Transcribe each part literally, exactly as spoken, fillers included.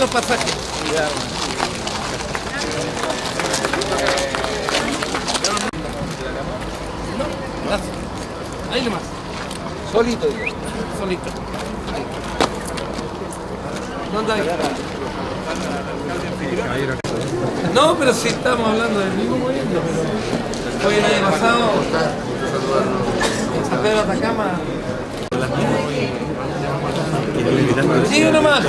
los pasajes. Ya, no, gracias. Ahí nomás. Solito. Solito. Ahí. ¿Dónde hay? No, pero sí estamos hablando del mismo movimiento. Hoy el año pasado, en San Pedro de Atacama. Sí, uno más.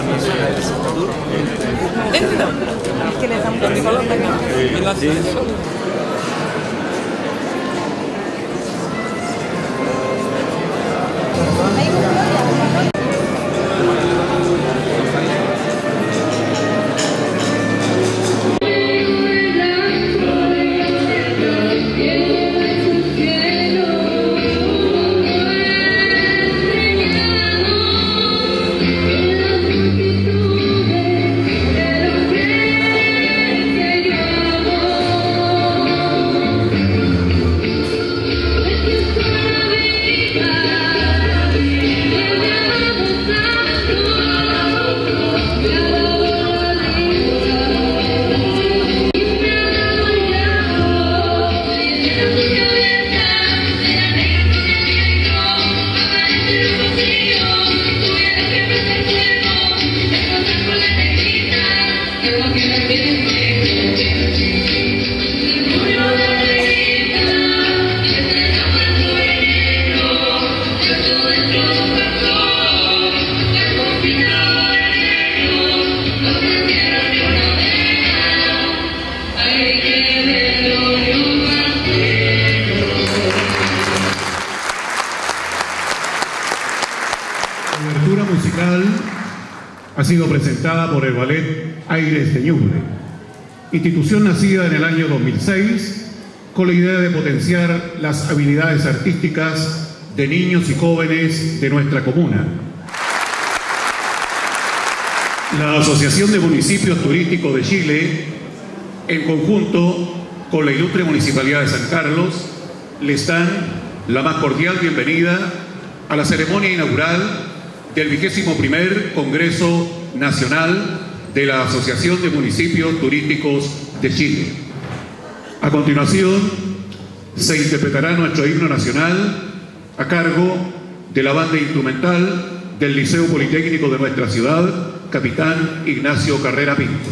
Este no. Es que le damos el balón de acá. En la ha sido presentada por el Ballet Aires de Ñuble, institución nacida en el año dos mil seis con la idea de potenciar las habilidades artísticas de niños y jóvenes de nuestra comuna. La Asociación de Municipios Turísticos de Chile, en conjunto con la ilustre Municipalidad de San Carlos, les dan la más cordial bienvenida a la ceremonia inaugural del vigésimo primer Congreso Nacional de la Asociación de Municipios Turísticos de Chile. A continuación, se interpretará nuestro himno nacional a cargo de la banda instrumental del Liceo Politécnico de nuestra ciudad, Capitán Ignacio Carrera Pinto.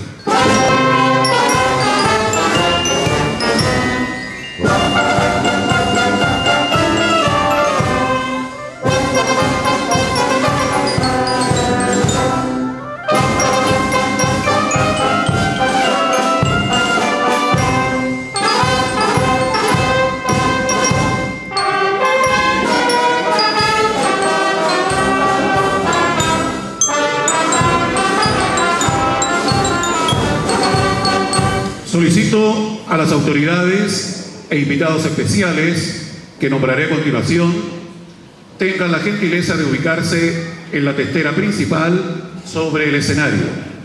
Solicito a las autoridades e invitados especiales que nombraré a continuación tengan la gentileza de ubicarse en la testera principal sobre el escenario.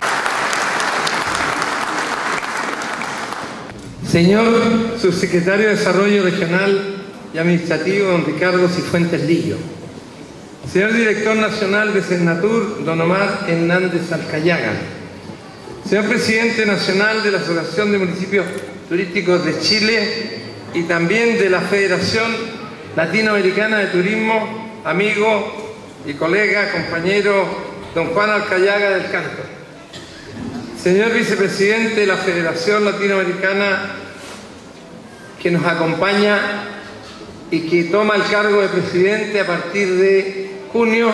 Señor Subsecretario de Desarrollo Regional y Administrativo, don Ricardo Cifuentes Lillo. Señor Director Nacional de Senatur, don Omar Hernández Alcayaga. Señor Presidente Nacional de la Asociación de Municipios Turísticos de Chile y también de la Federación Latinoamericana de Turismo, amigo y colega, compañero, don Juan Alcayaga del Canto. Señor Vicepresidente de la Federación Latinoamericana, que nos acompaña y que toma el cargo de presidente a partir de junio,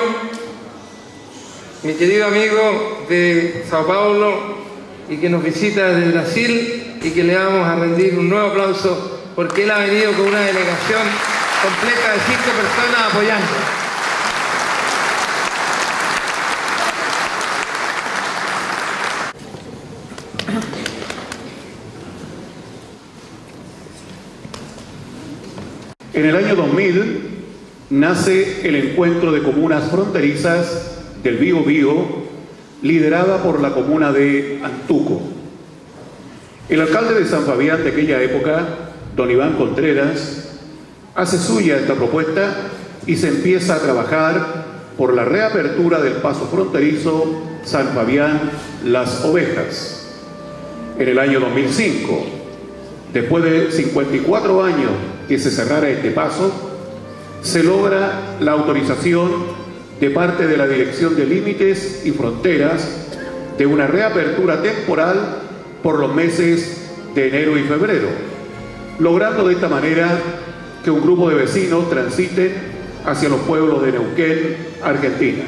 mi querido amigo de Sao Paulo y que nos visita desde Brasil y que le vamos a rendir un nuevo aplauso porque él ha venido con una delegación completa de cinco personas apoyando. En el año dos mil nace el Encuentro de Comunas Fronterizas del Biobío, liderada por la comuna de Antuco. El alcalde de San Fabián de aquella época, don Iván Contreras, hace suya esta propuesta y se empieza a trabajar por la reapertura del paso fronterizo San Fabián-Las Ovejas. En el año dos mil cinco, después de cincuenta y cuatro años que se cerrara este paso, se logra la autorización de parte de la Dirección de Límites y Fronteras de una reapertura temporal por los meses de enero y febrero, logrando de esta manera que un grupo de vecinos transiten hacia los pueblos de Neuquén, Argentina.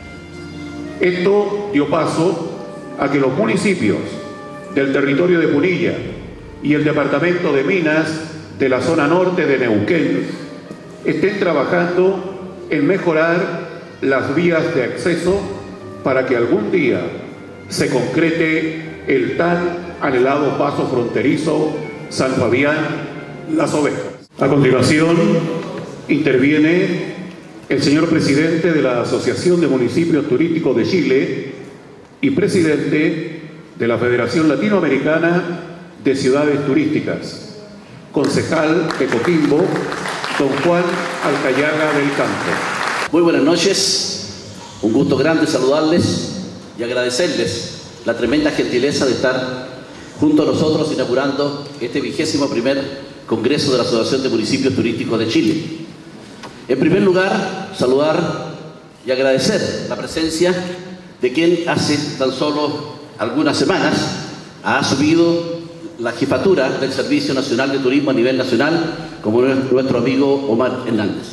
Esto dio paso a que los municipios del territorio de Punilla y el departamento de Minas de la zona norte de Neuquén estén trabajando en mejorar las vías de acceso para que algún día se concrete el tan anhelado paso fronterizo San Fabián-Las Ovejas. A continuación, interviene el señor presidente de la Asociación de Municipios Turísticos de Chile y presidente de la Federación Latinoamericana de Ciudades Turísticas, concejal de Coquimbo, don Juan Alcayaga del Campo. Muy buenas noches, un gusto grande saludarles y agradecerles la tremenda gentileza de estar junto a nosotros inaugurando este vigésimo primer Congreso de la Asociación de Municipios Turísticos de Chile. En primer lugar, saludar y agradecer la presencia de quien hace tan solo algunas semanas ha asumido la jefatura del Servicio Nacional de Turismo a nivel nacional, como nuestro amigo Omar Hernández.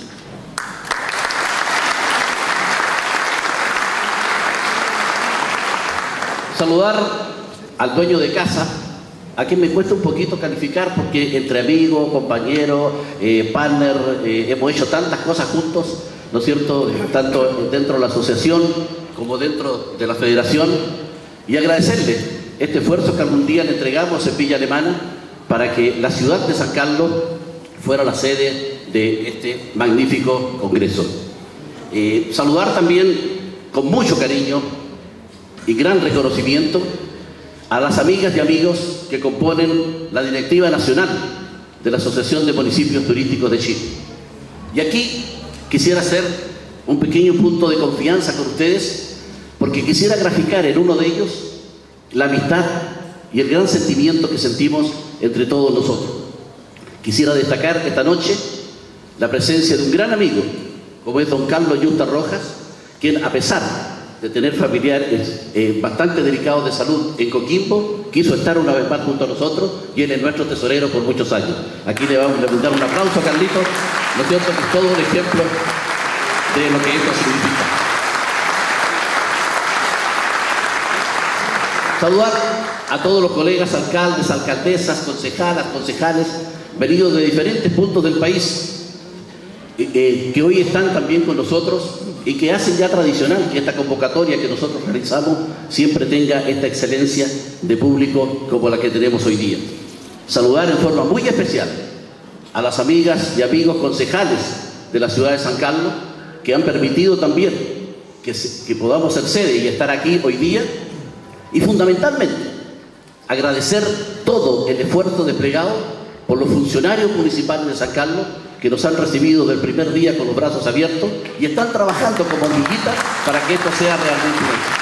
Saludar al dueño de casa, a quien me cuesta un poquito calificar porque entre amigos, compañeros, eh, partner, eh, hemos hecho tantas cosas juntos, ¿no es cierto?, tanto dentro de la asociación como dentro de la federación, y agradecerle este esfuerzo que algún día le entregamos en Villa Alemana para que la ciudad de San Carlos fuera la sede de este magnífico congreso. Eh, saludar también con mucho cariño y gran reconocimiento a las amigas y amigos que componen la directiva nacional de la Asociación de Municipios Turísticos de Chile. Y aquí quisiera hacer un pequeño punto de confianza con ustedes, porque quisiera graficar en uno de ellos la amistad y el gran sentimiento que sentimos entre todos nosotros. Quisiera destacar esta noche la presencia de un gran amigo, como es don Carlos Yusta Rojas, quien, a pesar de tener familiares eh, bastante delicados de salud en Coquimbo, quiso estar una vez más junto a nosotros y él es nuestro tesorero por muchos años. Aquí le vamos a dar un aplauso a Carlitos, ¿no es cierto?, que es todo un ejemplo de lo que esto significa. Saludar a todos los colegas alcaldes, alcaldesas, concejalas, concejales, venidos de diferentes puntos del país, eh, que hoy están también con nosotros y que hacen ya tradicional que esta convocatoria que nosotros realizamos siempre tenga esta excelencia de público como la que tenemos hoy día. Saludar en forma muy especial a las amigas y amigos concejales de la ciudad de San Carlos, que han permitido también que, se, que podamos ser sede y estar aquí hoy día, y fundamentalmente agradecer todo el esfuerzo desplegado por los funcionarios municipales de San Carlos, que nos han recibido del primer día con los brazos abiertos y están trabajando como hormiguitas para que esto sea realmente un éxito.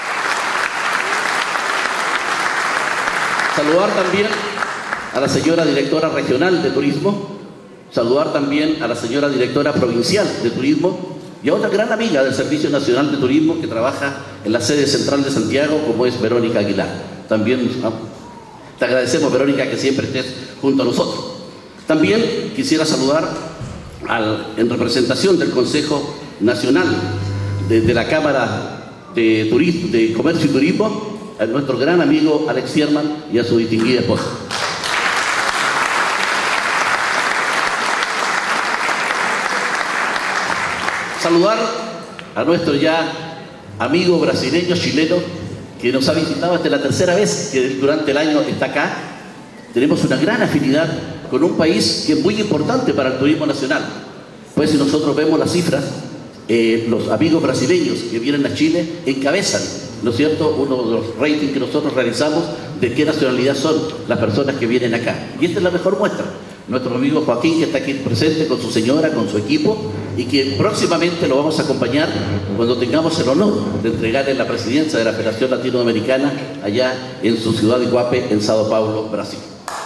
Saludar también a la señora directora regional de turismo, saludar también a la señora directora provincial de turismo y a otra gran amiga del Servicio Nacional de Turismo que trabaja en la sede central de Santiago, como es Verónica Aguilar. También te agradecemos, Verónica, que siempre estés junto a nosotros. También quisiera saludar al, en representación del Consejo Nacional de, de la Cámara de, Turismo, de Comercio y Turismo, a nuestro gran amigo Alex Sierman y a su distinguida esposa. Saludar a nuestro ya amigo brasileño chileno que nos ha visitado esta la tercera vez que durante el año está acá. Tenemos una gran afinidad con un país que es muy importante para el turismo nacional. Pues si nosotros vemos las cifras, eh, los amigos brasileños que vienen a Chile encabezan, ¿no es cierto?, uno de los ratings que nosotros realizamos de qué nacionalidad son las personas que vienen acá. Y esta es la mejor muestra. Nuestro amigo Joaquín, que está aquí presente con su señora, con su equipo, y que próximamente lo vamos a acompañar cuando tengamos el honor de entregarle la presidencia de la Federación Latinoamericana allá en su ciudad de Iguape, en Sao Paulo, Brasil.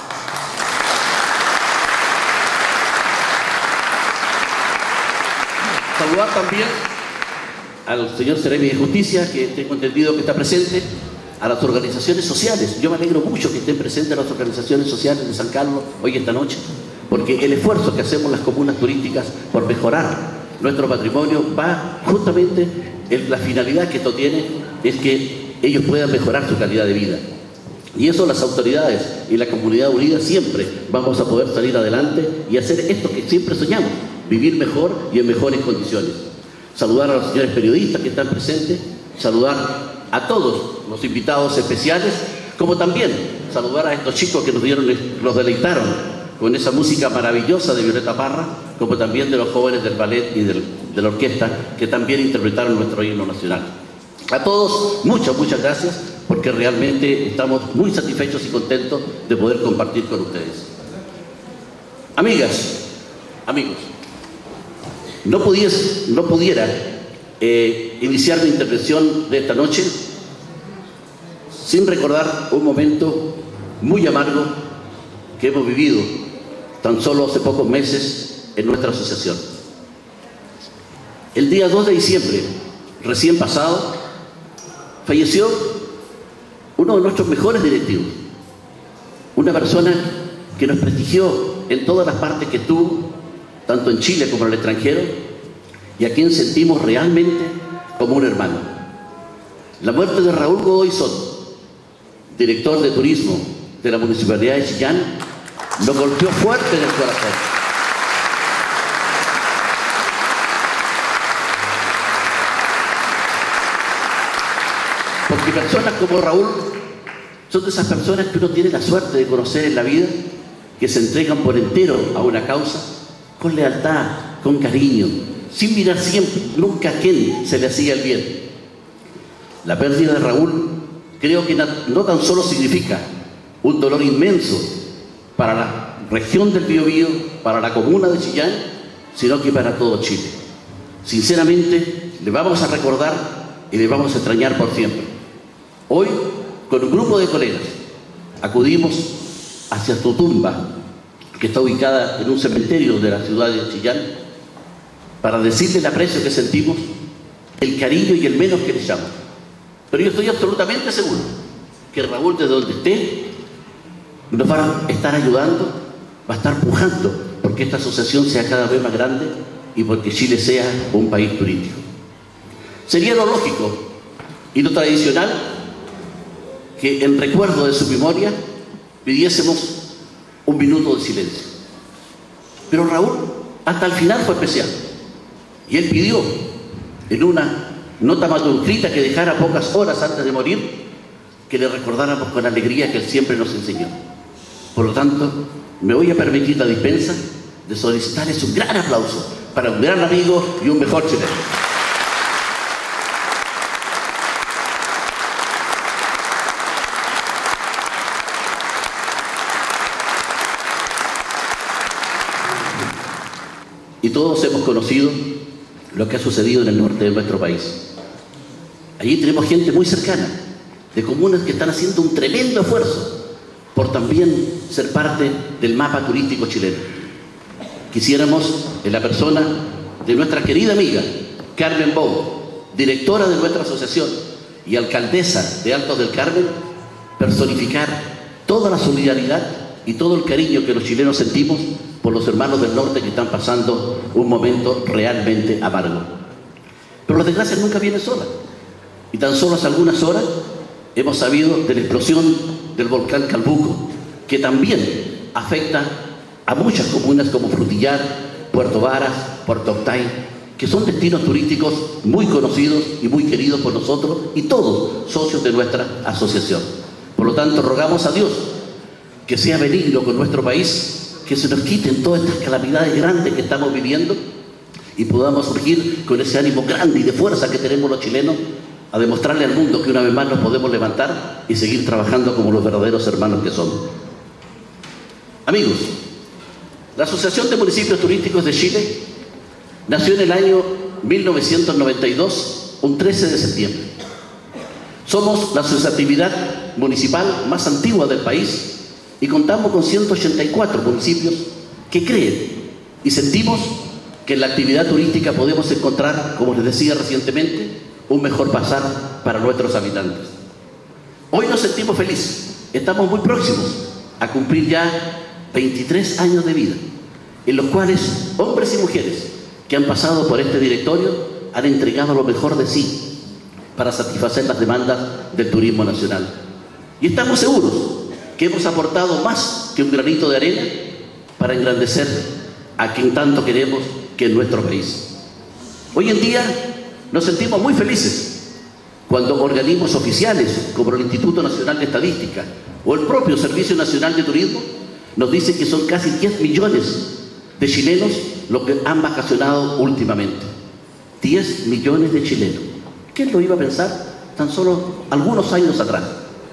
Saludar también al señor Seremi de Justicia, que tengo entendido que está presente, a las organizaciones sociales. Yo me alegro mucho que estén presentes las organizaciones sociales de San Carlos hoy esta noche, porque el esfuerzo que hacemos las comunas turísticas por mejorar nuestro patrimonio va justamente en la finalidad que esto tiene, es que ellos puedan mejorar su calidad de vida. Y eso las autoridades y la comunidad unida siempre vamos a poder salir adelante y hacer esto que siempre soñamos, vivir mejor y en mejores condiciones. Saludar a los señores periodistas que están presentes, saludar a todos los invitados especiales, como también saludar a estos chicos que nos dieron, los deleitaron con esa música maravillosa de Violeta Parra, como también de los jóvenes del ballet y del, de la orquesta que también interpretaron nuestro himno nacional. A todos, muchas, muchas gracias, porque realmente estamos muy satisfechos y contentos de poder compartir con ustedes. Amigas, amigos, no, pudies, no pudiera eh, iniciar mi intervención de esta noche sin recordar un momento muy amargo que hemos vivido tan solo hace pocos meses en nuestra asociación. El día dos de diciembre, recién pasado, falleció uno de nuestros mejores directivos, una persona que nos prestigió en todas las partes que estuvo, tanto en Chile como en el extranjero, y a quien sentimos realmente como un hermano. La muerte de Raúl Godoy Soto, director de turismo de la Municipalidad de Chillán, nos golpeó fuerte en el corazón. Porque personas como Raúl son de esas personas que uno tiene la suerte de conocer en la vida, que se entregan por entero a una causa, con lealtad, con cariño, sin mirar siempre, nunca a quién se le hacía el bien. La pérdida de Raúl creo que no tan solo significa un dolor inmenso para la región del Biobío, para la comuna de Chillán, sino que para todo Chile. Sinceramente, le vamos a recordar y le vamos a extrañar por siempre. Hoy, con un grupo de colegas, acudimos hacia su tumba, que está ubicada en un cementerio de la ciudad de Chillán, para decirle el aprecio que sentimos, el cariño y el menos que le llamo. Pero yo estoy absolutamente seguro que Raúl, de donde esté, nos va a estar ayudando, va a estar pujando porque esta asociación sea cada vez más grande y porque Chile sea un país turístico. Sería lo lógico y lo tradicional que en recuerdo de su memoria pidiésemos un minuto de silencio. Pero Raúl hasta el final fue especial y él pidió en una nota manuscrita que dejara pocas horas antes de morir que le recordáramos con alegría que él siempre nos enseñó. Por lo tanto, me voy a permitir la dispensa de solicitarles un gran aplauso para un gran amigo y un mejor chileno. Y todos hemos conocido lo que ha sucedido en el norte de nuestro país. Allí tenemos gente muy cercana, de comunas que están haciendo un tremendo esfuerzo por también ser parte del mapa turístico chileno. Quisiéramos, en la persona de nuestra querida amiga Carmen Bou, directora de nuestra asociación y alcaldesa de Altos del Carmen, personificar toda la solidaridad y todo el cariño que los chilenos sentimos por los hermanos del norte que están pasando un momento realmente amargo. Pero las desgracias nunca vienen solas. Y tan solo hace algunas horas hemos sabido de la explosión del volcán Calbuco, que también afecta a muchas comunas como Frutillar, Puerto Varas, Puerto Octay, que son destinos turísticos muy conocidos y muy queridos por nosotros y todos socios de nuestra asociación. Por lo tanto, rogamos a Dios que sea benigno con nuestro país, que se nos quiten todas estas calamidades grandes que estamos viviendo y podamos surgir con ese ánimo grande y de fuerza que tenemos los chilenos a demostrarle al mundo que una vez más nos podemos levantar y seguir trabajando como los verdaderos hermanos que somos. Amigos, la Asociación de Municipios Turísticos de Chile Nació en el año mil novecientos noventa y dos, un trece de septiembre. Somos la asociatividad municipal más antigua del país y contamos con ciento ochenta y cuatro municipios que creen y sentimos que en la actividad turística podemos encontrar, como les decía recientemente, un mejor pasar para nuestros habitantes. Hoy nos sentimos felices, estamos muy próximos a cumplir ya veintitrés años de vida, en los cuales hombres y mujeres que han pasado por este directorio han entregado lo mejor de sí para satisfacer las demandas del turismo nacional. Y estamos seguros que hemos aportado más que un granito de arena para engrandecer a quien tanto queremos, que es nuestro país. Hoy en día nos sentimos muy felices cuando organismos oficiales como el Instituto Nacional de Estadística o el propio Servicio Nacional de Turismo nos dicen que son casi diez millones de chilenos los que han vacacionado últimamente. diez millones de chilenos. ¿Quién lo iba a pensar tan solo algunos años atrás?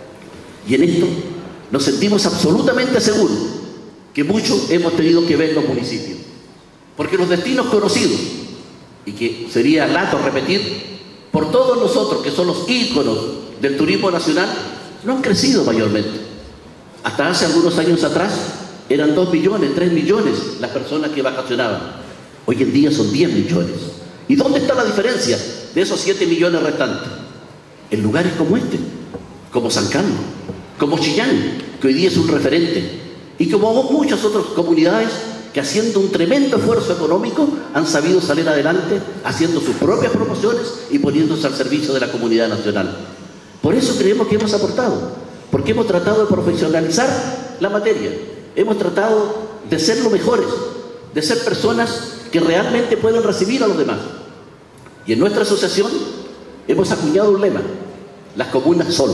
Y en esto nos sentimos absolutamente seguros que mucho hemos tenido que ver los municipios. Porque los destinos conocidos, y que sería lato repetir, por todos nosotros que son los íconos del turismo nacional, no han crecido mayormente. Hasta hace algunos años atrás eran dos millones, tres millones las personas que vacacionaban. Hoy en día son diez millones. ¿Y dónde está la diferencia de esos siete millones restantes? En lugares como este, como San Carlos, como Chillán, que hoy día es un referente, y como muchas otras comunidades que haciendo un tremendo esfuerzo económico han sabido salir adelante haciendo sus propias promociones y poniéndose al servicio de la comunidad nacional. Por eso creemos que hemos aportado, porque hemos tratado de profesionalizar la materia, hemos tratado de ser los mejores, de ser personas que realmente pueden recibir a los demás. Y en nuestra asociación hemos acuñado un lema: las comunas son,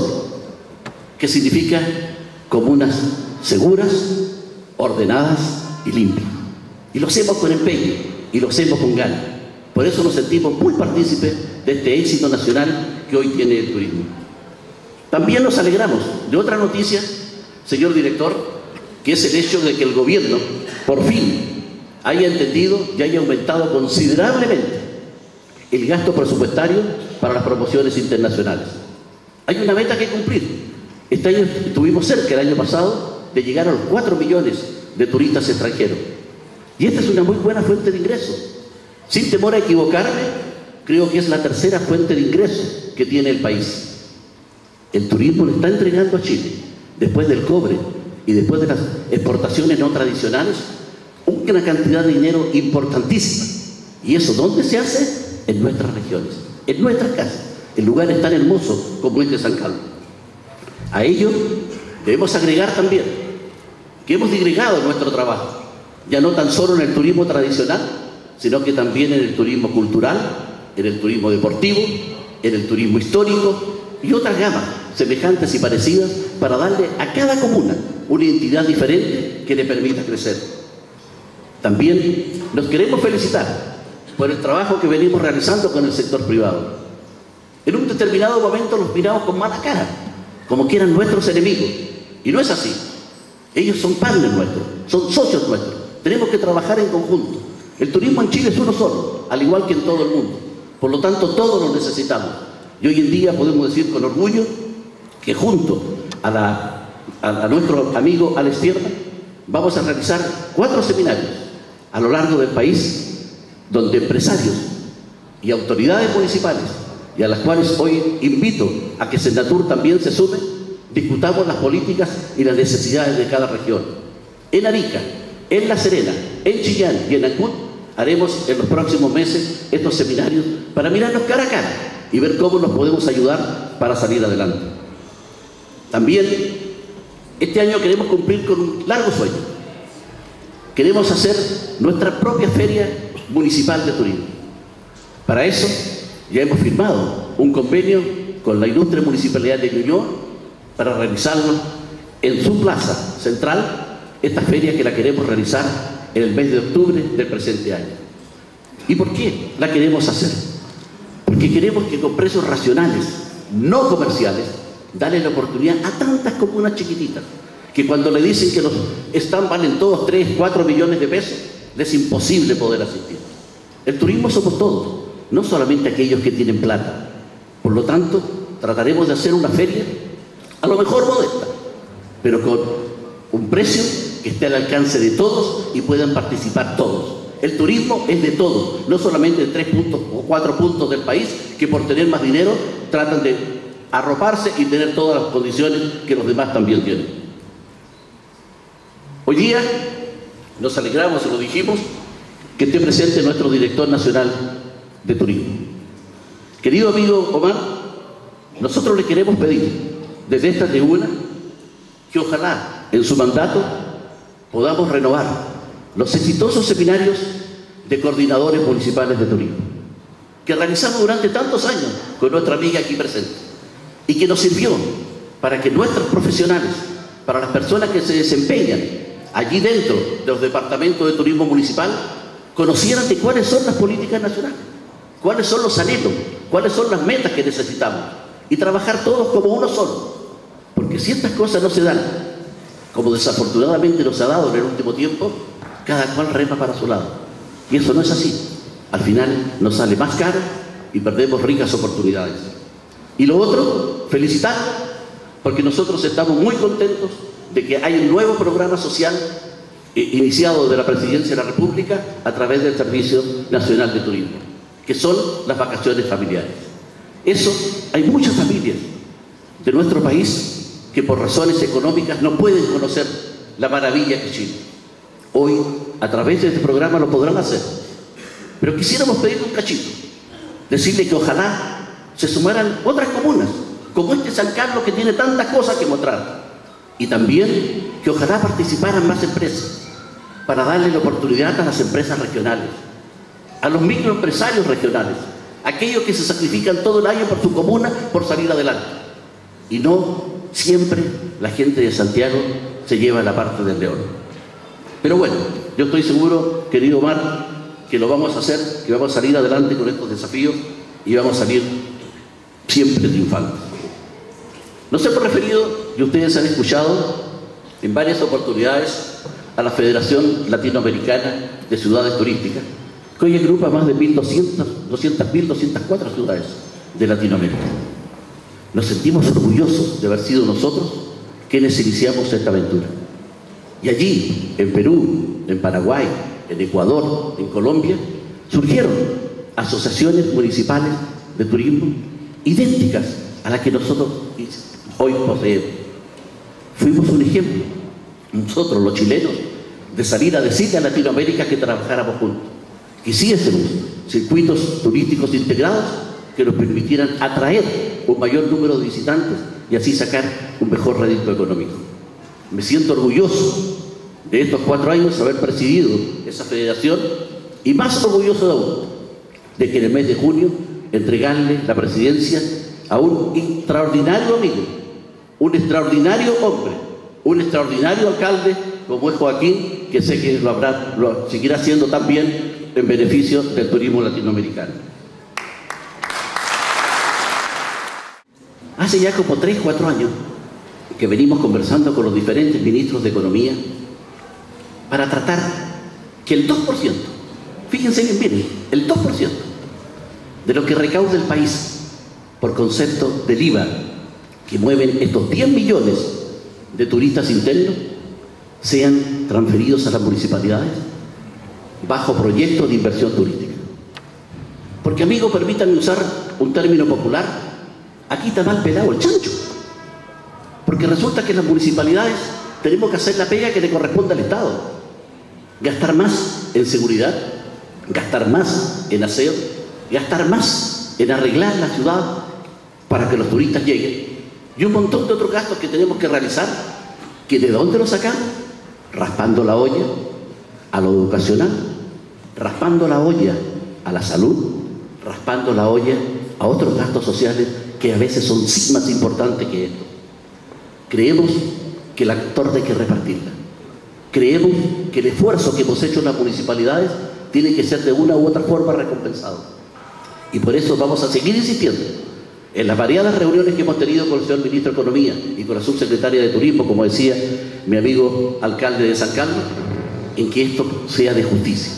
que significa comunas seguras, ordenadas y limpias. Y lo hacemos con empeño y lo hacemos con ganas. Por eso nos sentimos muy partícipes de este éxito nacional que hoy tiene el turismo. También nos alegramos de otra noticia, señor director, que es el hecho de que el gobierno por fin haya entendido y haya aumentado considerablemente el gasto presupuestario para las promociones internacionales. Hay una meta que cumplir. Este año estuvimos cerca, el año pasado, de llegar a los cuatro millones de turistas extranjeros. Y esta es una muy buena fuente de ingresos. Sin temor a equivocarme, creo que es la tercera fuente de ingresos que tiene el país. El turismo le está entregando a Chile, después del cobre y después de las exportaciones no tradicionales, una cantidad de dinero importantísima. ¿Y eso dónde se hace? En nuestras regiones, en nuestras casas, en lugares tan hermosos como este San Carlos. A ello debemos agregar también que hemos digregado nuestro trabajo, ya no tan solo en el turismo tradicional, sino que también en el turismo cultural, en el turismo deportivo, en el turismo histórico y otras gamas semejantes y parecidas para darle a cada comuna una identidad diferente que le permita crecer. También nos queremos felicitar por el trabajo que venimos realizando con el sector privado. En un determinado momento los miramos con mala cara, como que eran nuestros enemigos, y no es así. Ellos son partners nuestros, son socios nuestros. Tenemos que trabajar en conjunto. El turismo en Chile es uno solo, al igual que en todo el mundo. Por lo tanto, todos lo necesitamos. Y hoy en día podemos decir con orgullo que junto a, la, a, a nuestro amigo Alex Tierra vamos a realizar cuatro seminarios a lo largo del país, donde empresarios y autoridades municipales, y a las cuales hoy invito a que Senatur también se sume, discutamos las políticas y las necesidades de cada región. En Arica, en La Serena, en Chillán y en Ancud haremos en los próximos meses estos seminarios para mirarnos cara a cara y ver cómo nos podemos ayudar para salir adelante. También este año queremos cumplir con un largo sueño. Queremos hacer nuestra propia feria municipal de turismo. Para eso ya hemos firmado un convenio con la Ilustre Municipalidad de Ñuñoa para realizarlo en su plaza central, esta feria que la queremos realizar en el mes de octubre del presente año. ¿Y por qué la queremos hacer? Porque queremos que con precios racionales, no comerciales, darle la oportunidad a tantas comunas chiquititas, que cuando le dicen que los stands valen todos tres, cuatro millones de pesos, les es imposible poder asistir. El turismo somos todos, no solamente aquellos que tienen plata. Por lo tanto, trataremos de hacer una feria, a lo mejor modesta, pero con un precio que esté al alcance de todos y puedan participar todos. El turismo es de todos, no solamente de tres puntos o cuatro puntos del país que por tener más dinero tratan de arroparse y tener todas las condiciones que los demás también tienen. Hoy día nos alegramos, y lo dijimos, que esté presente nuestro director nacional de turismo. Querido amigo Omar, nosotros le queremos pedir desde esta tribuna que ojalá en su mandato podamos renovar los exitosos seminarios de coordinadores municipales de turismo que realizamos durante tantos años con nuestra amiga aquí presente y que nos sirvió para que nuestros profesionales, para las personas que se desempeñan allí dentro de los departamentos de turismo municipal, conocieran de cuáles son las políticas nacionales, cuáles son los anhelos, cuáles son las metas que necesitamos y trabajar todos como uno solo. Porque si estas cosas no se dan, como desafortunadamente nos ha dado en el último tiempo, cada cual rema para su lado. Y eso no es así. Al final nos sale más caro y perdemos ricas oportunidades. Y lo otro, felicitar, porque nosotros estamos muy contentos de que hay un nuevo programa social eh, iniciado de la Presidencia de la República a través del Servicio Nacional de Turismo, que son las vacaciones familiares. Eso, hay muchas familias de nuestro país que por razones económicas no pueden conocer la maravilla que es Chile. Hoy, a través de este programa lo podrán hacer. Pero quisiéramos pedirle un cachito, decirle que ojalá se sumaran otras comunas, como este San Carlos que tiene tantas cosas que mostrar. Y también que ojalá participaran más empresas, para darle la oportunidad a las empresas regionales, a los microempresarios regionales, aquellos que se sacrifican todo el año por su comuna por salir adelante. Y no siempre la gente de Santiago se lleva la parte del león. Pero bueno, yo estoy seguro, querido Omar, que lo vamos a hacer, que vamos a salir adelante con estos desafíos y vamos a salir siempre triunfantes. Nos hemos referido, y ustedes han escuchado en varias oportunidades, a la Federación Latinoamericana de Ciudades Turísticas, que hoy agrupa más de mil doscientas, mil doscientas cuatro ciudades de Latinoamérica. Nos sentimos orgullosos de haber sido nosotros quienes iniciamos esta aventura. Y allí, en Perú, en Paraguay, en Ecuador, en Colombia, surgieron asociaciones municipales de turismo idénticas a las que nosotros hoy poseemos. Fuimos un ejemplo, nosotros los chilenos, de salir a decirle a Latinoamérica que trabajáramos juntos, que hiciésemos circuitos turísticos integrados que nos permitieran atraer un mayor número de visitantes y así sacar un mejor rédito económico. Me siento orgulloso de estos cuatro años haber presidido esa federación y más orgulloso aún de que en el mes de junio entregarle la presidencia a un extraordinario amigo, un extraordinario hombre, un extraordinario alcalde como es Joaquín, que sé que lo, habrá, lo seguirá haciendo también en beneficio del turismo latinoamericano. Hace ya como tres, cuatro años que venimos conversando con los diferentes ministros de Economía para tratar que el dos por ciento, fíjense bien, miren, el dos por ciento de lo que recauda el país por concepto del I V A, que mueven estos diez millones de turistas internos, sean transferidos a las municipalidades bajo proyectos de inversión turística. Porque, amigo, permítanme usar un término popular, aquí está mal pelado el chancho. Porque resulta que en las municipalidades tenemos que hacer la pega que le corresponde al Estado. Gastar más en seguridad, gastar más en aseo, gastar más en arreglar la ciudad para que los turistas lleguen. Y un montón de otros gastos que tenemos que realizar, que ¿de dónde los sacamos? Raspando la olla a lo educacional, raspando la olla a la salud, raspando la olla a otros gastos sociales que a veces son sí más importantes que esto. Creemos que la torta hay que repartirla. Creemos que el esfuerzo que hemos hecho en las municipalidades tiene que ser de una u otra forma recompensado. Y por eso vamos a seguir insistiendo en las variadas reuniones que hemos tenido con el señor Ministro de Economía y con la subsecretaria de Turismo, como decía mi amigo alcalde de San Carlos, en que esto sea de justicia,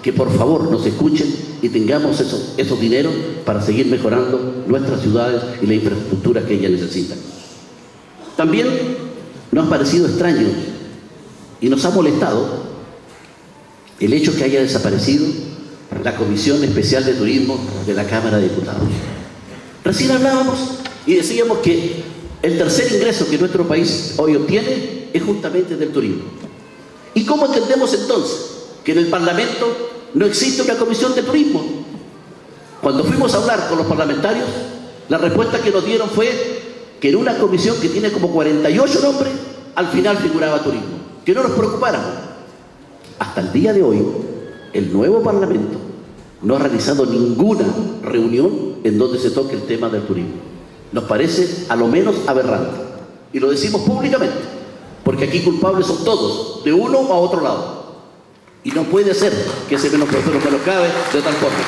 que por favor nos escuchen y tengamos esos, esos dineros para seguir mejorando nuestras ciudades y la infraestructura que ellas necesitan. También nos ha parecido extraño y nos ha molestado el hecho que haya desaparecido la Comisión Especial de Turismo de la Cámara de Diputados. Recién hablábamos y decíamos que el tercer ingreso que nuestro país hoy obtiene es justamente del turismo. ¿Y cómo entendemos entonces que en el Parlamento no existe una comisión de turismo? Cuando fuimos a hablar con los parlamentarios, la respuesta que nos dieron fue que en una comisión que tiene como cuarenta y ocho nombres, al final figuraba turismo. Que no nos preocupáramos. Hasta el día de hoy, el nuevo Parlamento no ha realizado ninguna reunión en donde se toque el tema del turismo. Nos parece a lo menos aberrante. Y lo decimos públicamente, porque aquí culpables son todos, de uno a otro lado. Y no puede ser que se menos menoscabe de tal forma.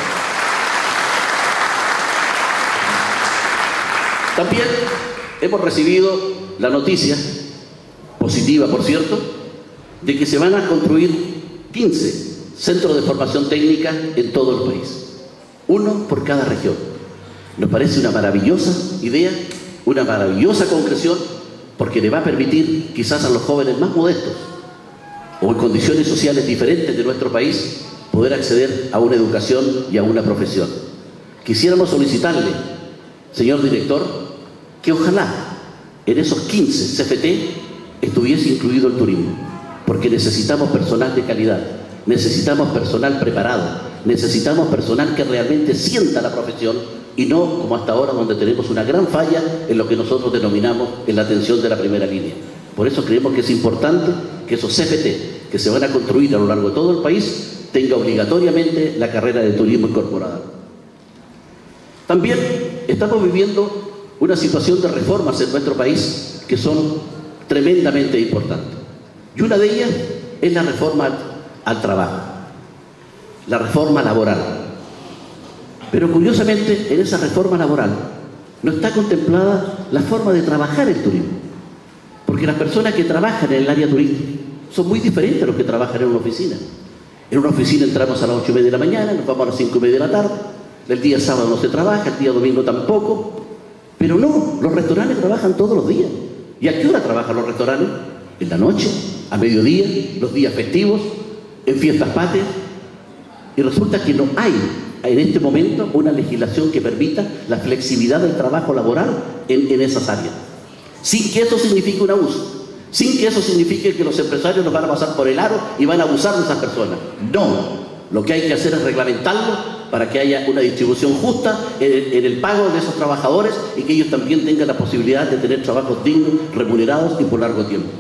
También hemos recibido la noticia, positiva por cierto, de que se van a construir quince centros de formación técnica en todo el país. Uno por cada región. Nos parece una maravillosa idea, una maravillosa concreción, porque le va a permitir quizás a los jóvenes más modestos o en condiciones sociales diferentes de nuestro país poder acceder a una educación y a una profesión. Quisiéramos solicitarle, señor director, que ojalá en esos quince C F T estuviese incluido el turismo, porque necesitamos personal de calidad, necesitamos personal preparado, necesitamos personal que realmente sienta la profesión y no como hasta ahora, donde tenemos una gran falla en lo que nosotros denominamos en la atención de la primera línea. Por eso creemos que es importante que esos C F T que se van a construir a lo largo de todo el país tenga obligatoriamente la carrera de turismo incorporada. También estamos viviendo una situación de reformas en nuestro país que son tremendamente importantes. Y una de ellas es la reforma al, al trabajo, la reforma laboral. Pero curiosamente, en esa reforma laboral no está contemplada la forma de trabajar el turismo. Porque las personas que trabajan en el área turística son muy diferentes a los que trabajan en una oficina. En una oficina entramos a las ocho y media de la mañana, nos vamos a las cinco y media de la tarde, el día sábado no se trabaja, el día domingo tampoco. Pero no, los restaurantes trabajan todos los días. ¿Y a qué hora trabajan los restaurantes? En la noche, a mediodía, los días festivos, en fiestas patrias. Y resulta que no hay en este momento una legislación que permita la flexibilidad del trabajo laboral en, en esas áreas. Sin que eso signifique un abuso, sin que eso signifique que los empresarios nos van a pasar por el aro y van a abusar de esas personas. No, lo que hay que hacer es reglamentarlo para que haya una distribución justa en, en el pago de esos trabajadores y que ellos también tengan la posibilidad de tener trabajos dignos, remunerados y por largo tiempo.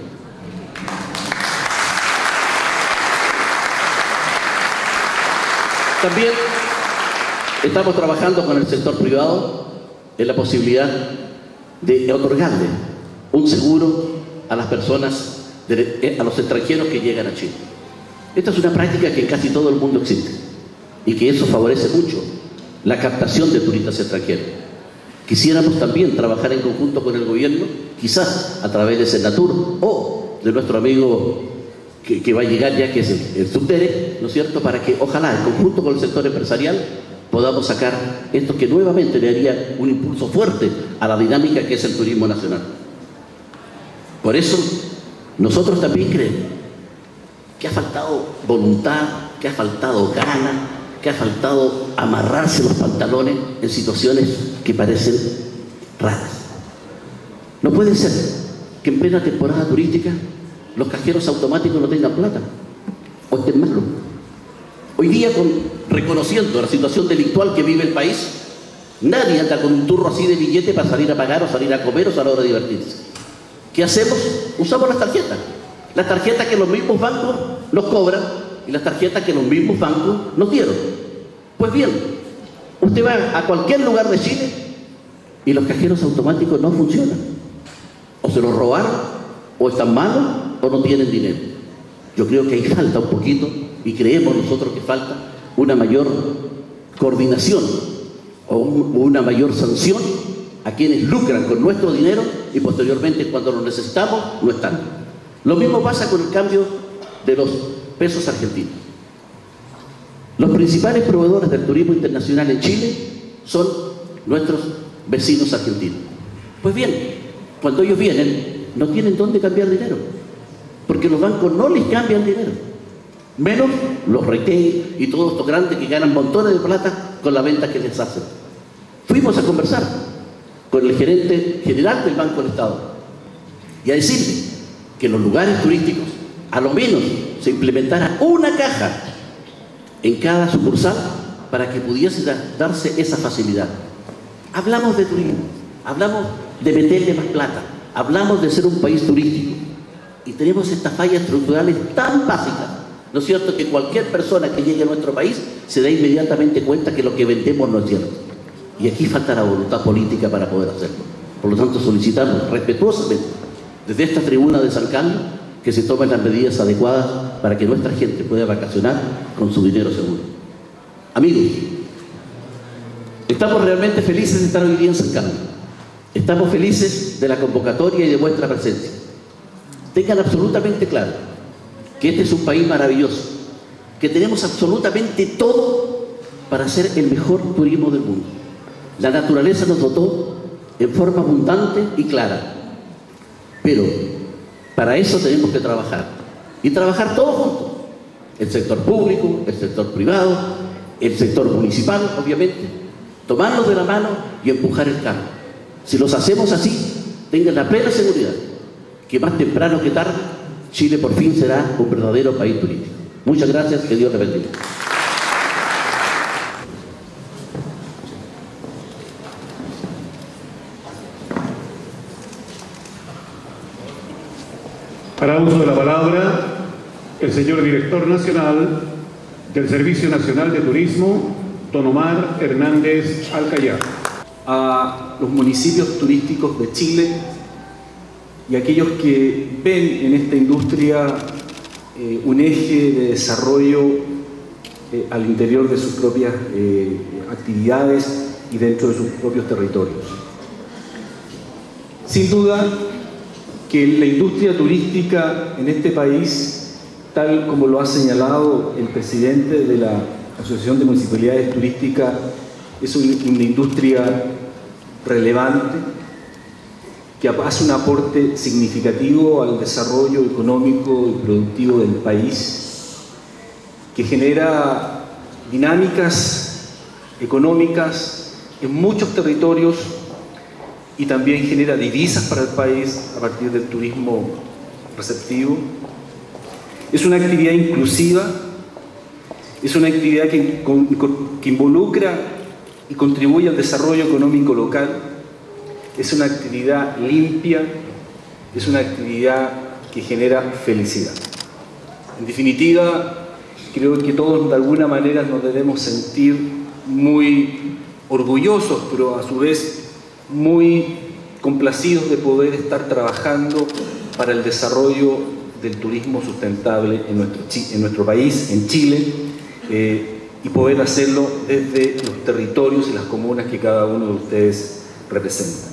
También estamos trabajando con el sector privado en la posibilidad de otorgarle un seguro a las personas, de, a los extranjeros que llegan a Chile. Esta es una práctica que en casi todo el mundo existe y que eso favorece mucho la captación de turistas extranjeros. Quisiéramos también trabajar en conjunto con el gobierno, quizás a través de Senatur o de nuestro amigo que, que va a llegar ya, que es el, el Subdere, ¿no es cierto?, para que ojalá en conjunto con el sector empresarial podamos sacar esto que nuevamente le daría un impulso fuerte a la dinámica que es el turismo nacional. Por eso nosotros también creemos que ha faltado voluntad, que ha faltado gana, que ha faltado amarrarse los pantalones en situaciones que parecen raras. No puede ser que en plena temporada turística los cajeros automáticos no tengan plata o estén malos. Hoy día, con, reconociendo la situación delictual que vive el país, nadie anda con un turro así de billete para salir a pagar o salir a comer o salir a divertirse. ¿Qué hacemos? Usamos las tarjetas. Las tarjetas que los mismos bancos nos cobran y las tarjetas que los mismos bancos nos dieron. Pues bien, usted va a cualquier lugar de Chile y los cajeros automáticos no funcionan. O se los robaron, o están malos, o no tienen dinero. Yo creo que ahí falta un poquito, y creemos nosotros que falta una mayor coordinación o un, una mayor sanción a quienes lucran con nuestro dinero y posteriormente cuando lo necesitamos no están. Lo mismo pasa con el cambio de los pesos argentinos. Los principales proveedores del turismo internacional en Chile son nuestros vecinos argentinos. Pues bien, cuando ellos vienen, no tienen dónde cambiar dinero, porque los bancos no les cambian dinero, menos los retail y todos estos grandes que ganan montones de plata con la venta que les hacen. Fuimos a conversar con el gerente general del Banco del Estado y a decirle que en los lugares turísticos, a lo menos, se implementara una caja en cada sucursal para que pudiese darse esa facilidad. Hablamos de turismo, hablamos de meterle más plata, hablamos de ser un país turístico y tenemos estas fallas estructurales tan básicas, ¿no es cierto?, que cualquier persona que llegue a nuestro país se da inmediatamente cuenta que lo que vendemos no es cierto. Y aquí falta la voluntad política para poder hacerlo. Por lo tanto, solicitamos respetuosamente desde esta tribuna de San Carlos que se tomen las medidas adecuadas para que nuestra gente pueda vacacionar con su dinero seguro. Amigos, estamos realmente felices de estar hoy día en San Carlos. Estamos felices de la convocatoria y de vuestra presencia. Tengan absolutamente claro que este es un país maravilloso, que tenemos absolutamente todo para hacer el mejor turismo del mundo. La naturaleza nos dotó en forma abundante y clara, pero para eso tenemos que trabajar, y trabajar todos juntos, el sector público, el sector privado, el sector municipal, obviamente, tomarnos de la mano y empujar el carro. Si los hacemos así, tengan la plena seguridad que más temprano que tarde, Chile por fin será un verdadero país turístico. Muchas gracias, que Dios les bendiga. Para uso de la palabra, el señor Director Nacional del Servicio Nacional de Turismo, don Omar Hernández Alcayá. A los municipios turísticos de Chile y aquellos que ven en esta industria eh, un eje de desarrollo eh, al interior de sus propias eh, actividades y dentro de sus propios territorios. Sin duda que la industria turística en este país, tal como lo ha señalado el presidente de la Asociación de Municipalidades Turísticas, es una industria relevante que hace un aporte significativo al desarrollo económico y productivo del país, que genera dinámicas económicas en muchos territorios y también genera divisas para el país a partir del turismo receptivo. Es una actividad inclusiva, es una actividad que, que involucra y contribuye al desarrollo económico local, es una actividad limpia, es una actividad que genera felicidad. En definitiva, creo que todos de alguna manera nos debemos sentir muy orgullosos, pero a su vez muy complacidos de poder estar trabajando para el desarrollo del turismo sustentable en nuestro, en nuestro país, en Chile, eh, y poder hacerlo desde los territorios y las comunas que cada uno de ustedes representan.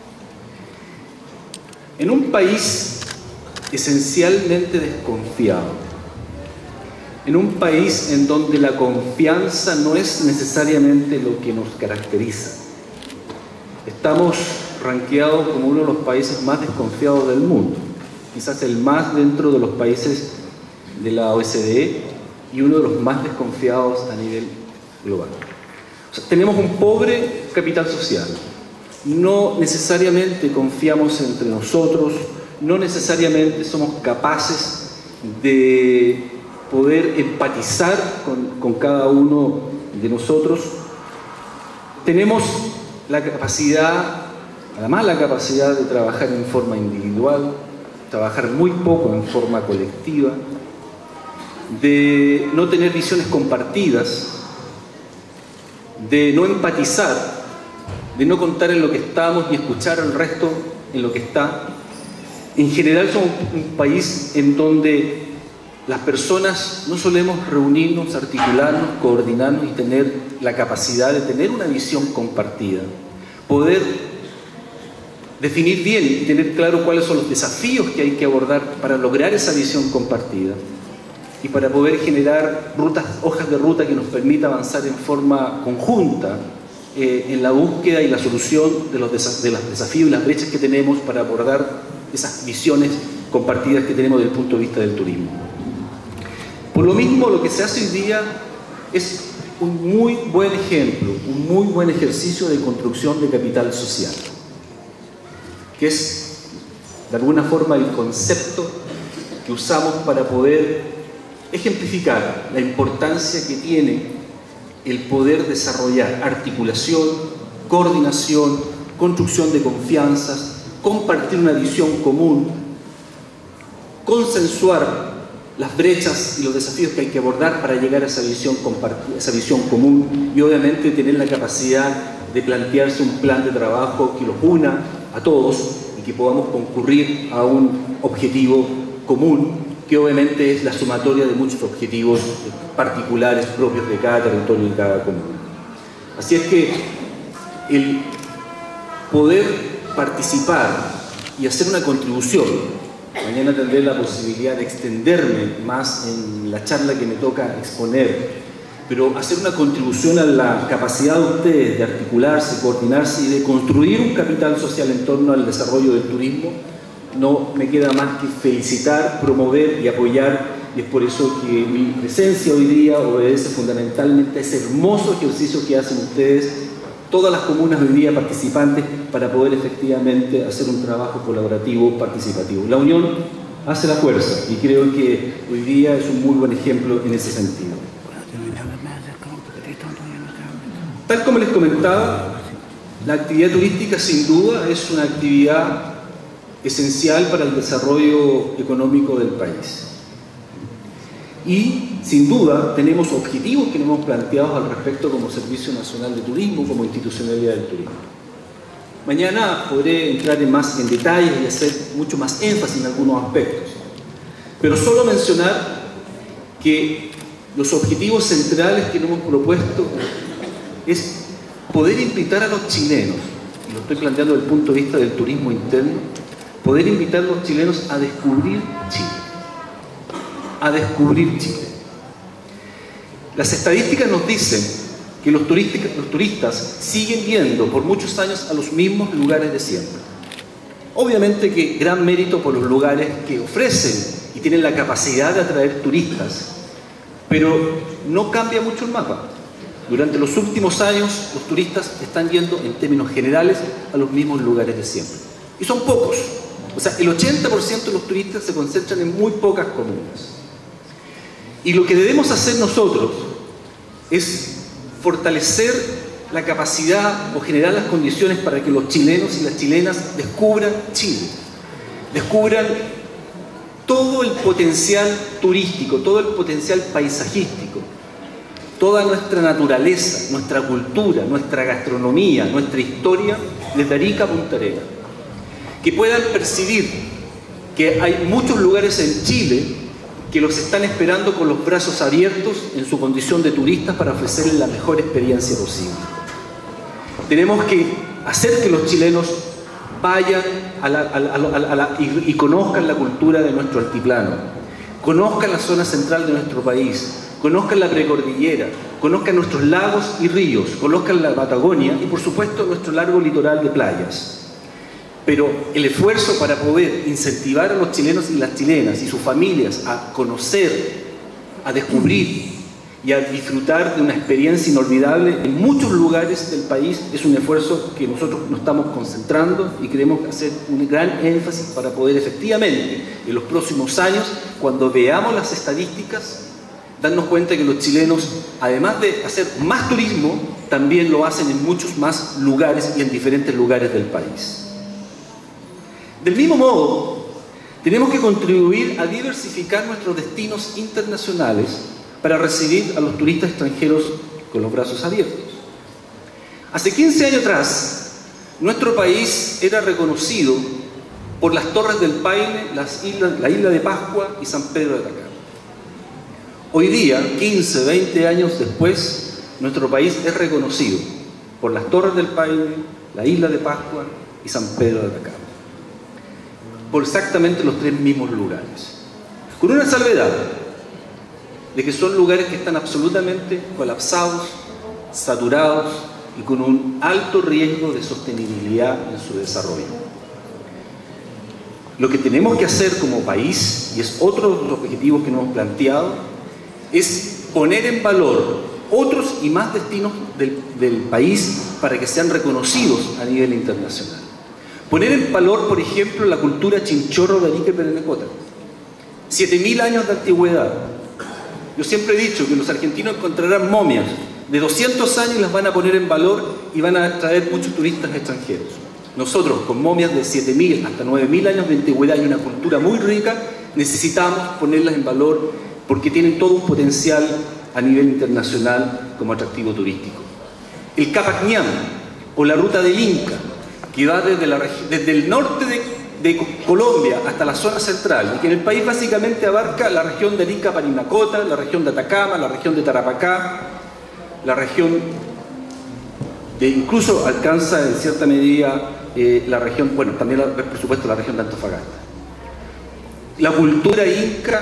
En un país esencialmente desconfiado, en un país en donde la confianza no es necesariamente lo que nos caracteriza, estamos rankeados como uno de los países más desconfiados del mundo, quizás el más dentro de los países de la O E C D y uno de los más desconfiados a nivel global. O sea, tenemos un pobre capital social, no necesariamente confiamos entre nosotros, no necesariamente somos capaces de poder empatizar con, con cada uno de nosotros. Tenemos la capacidad, además la capacidad de trabajar en forma individual, trabajar muy poco en forma colectiva, de no tener visiones compartidas, de no empatizar, de no contar en lo que estamos y escuchar al resto en lo que está. En general somos un país en donde las personas no solemos reunirnos, articularnos, coordinarnos y tener la capacidad de tener una visión compartida, poder definir bien y tener claro cuáles son los desafíos que hay que abordar para lograr esa visión compartida. y para poder generar rutas, hojas de ruta que nos permita avanzar en forma conjunta eh, en la búsqueda y la solución de los, desa de los desafíos y las brechas que tenemos para abordar esas visiones compartidas que tenemos desde el punto de vista del turismo. Por lo mismo, lo que se hace hoy día es un muy buen ejemplo, un muy buen ejercicio de construcción de capital social, que es de alguna forma el concepto que usamos para poder ejemplificar la importancia que tiene el poder desarrollar articulación, coordinación, construcción de confianzas, compartir una visión común, consensuar las brechas y los desafíos que hay que abordar para llegar a esa visión compartida, esa visión común, y obviamente tener la capacidad de plantearse un plan de trabajo que los una a todos y que podamos concurrir a un objetivo común, que obviamente es la sumatoria de muchos objetivos particulares propios de cada territorio y de cada comuna. Así es que el poder participar y hacer una contribución, mañana tendré la posibilidad de extenderme más en la charla que me toca exponer, pero hacer una contribución a la capacidad de ustedes de articularse, coordinarse y de construir un capital social en torno al desarrollo del turismo, no me queda más que felicitar, promover y apoyar, y es por eso que mi presencia hoy día obedece fundamentalmente a ese hermoso ejercicio que hacen ustedes, todas las comunas hoy día participantes, para poder efectivamente hacer un trabajo colaborativo, participativo. La unión hace la fuerza, y creo que hoy día es un muy buen ejemplo en ese sentido. Tal como les comentaba, la actividad turística sin duda es una actividad esencial para el desarrollo económico del país. Y sin duda tenemos objetivos que nos hemos planteado al respecto como Servicio Nacional de Turismo, como institucionalidad del turismo. Mañana podré entrar en más en detalles y hacer mucho más énfasis en algunos aspectos, pero solo mencionar que los objetivos centrales que nos hemos propuesto es poder invitar a los chilenos, y lo estoy planteando desde el punto de vista del turismo interno, poder invitar a los chilenos a descubrir Chile, a descubrir Chile. Las estadísticas nos dicen que los turistas, los turistas siguen yendo por muchos años a los mismos lugares de siempre. Obviamente que gran mérito por los lugares que ofrecen y tienen la capacidad de atraer turistas, pero no cambia mucho el mapa. Durante los últimos años, los turistas están yendo en términos generales a los mismos lugares de siempre. Y son pocos. O sea, el ochenta por ciento de los turistas se concentran en muy pocas comunas. Y lo que debemos hacer nosotros es fortalecer la capacidad o generar las condiciones para que los chilenos y las chilenas descubran Chile, descubran todo el potencial turístico, todo el potencial paisajístico, toda nuestra naturaleza, nuestra cultura, nuestra gastronomía, nuestra historia, desde Arica a Punta Arenas. Que puedan percibir que hay muchos lugares en Chile que los están esperando con los brazos abiertos en su condición de turistas para ofrecerles la mejor experiencia posible. Tenemos que hacer que los chilenos vayan a la, a la, a la, a la, y, y conozcan la cultura de nuestro altiplano, conozcan la zona central de nuestro país, conozcan la precordillera, conozcan nuestros lagos y ríos, conozcan la Patagonia y por supuesto nuestro largo litoral de playas. Pero el esfuerzo para poder incentivar a los chilenos y las chilenas y sus familias a conocer, a descubrir y a disfrutar de una experiencia inolvidable en muchos lugares del país es un esfuerzo que nosotros nos estamos concentrando y queremos hacer un gran énfasis para poder efectivamente en los próximos años, cuando veamos las estadísticas, darnos cuenta que los chilenos, además de hacer más turismo, también lo hacen en muchos más lugares y en diferentes lugares del país. Del mismo modo, tenemos que contribuir a diversificar nuestros destinos internacionales para recibir a los turistas extranjeros con los brazos abiertos. Hace quince años atrás, nuestro país era reconocido por las Torres del Paine, las islas, la isla de Pascua y San Pedro de Atacama. Hoy día, quince, veinte años después, nuestro país es reconocido por las Torres del Paine, la isla de Pascua y San Pedro de Atacama, por exactamente los tres mismos lugares. Con una salvedad, de que son lugares que están absolutamente colapsados, saturados y con un alto riesgo de sostenibilidad en su desarrollo. Lo que tenemos que hacer como país, y es otro de los objetivos que nos hemos planteado, es poner en valor otros y más destinos del, del país para que sean reconocidos a nivel internacional. Poner en valor, por ejemplo, la cultura chinchorro de Arica y Parinacota. siete mil años de antigüedad. Yo siempre he dicho que los argentinos encontrarán momias de doscientos años y las van a poner en valor y van a atraer muchos turistas extranjeros. Nosotros, con momias de siete mil hasta nueve mil años de antigüedad y una cultura muy rica, necesitamos ponerlas en valor porque tienen todo un potencial a nivel internacional como atractivo turístico. El Capac Ñam, o la ruta del Inca, que va desde, la, desde el norte de, de Colombia hasta la zona central, y que en el país básicamente abarca la región de Arica, Parinacota, la región de Atacama, la región de Tarapacá, la región de, incluso alcanza en cierta medida eh, la región, bueno, también la, por supuesto la región de Antofagasta. La cultura inca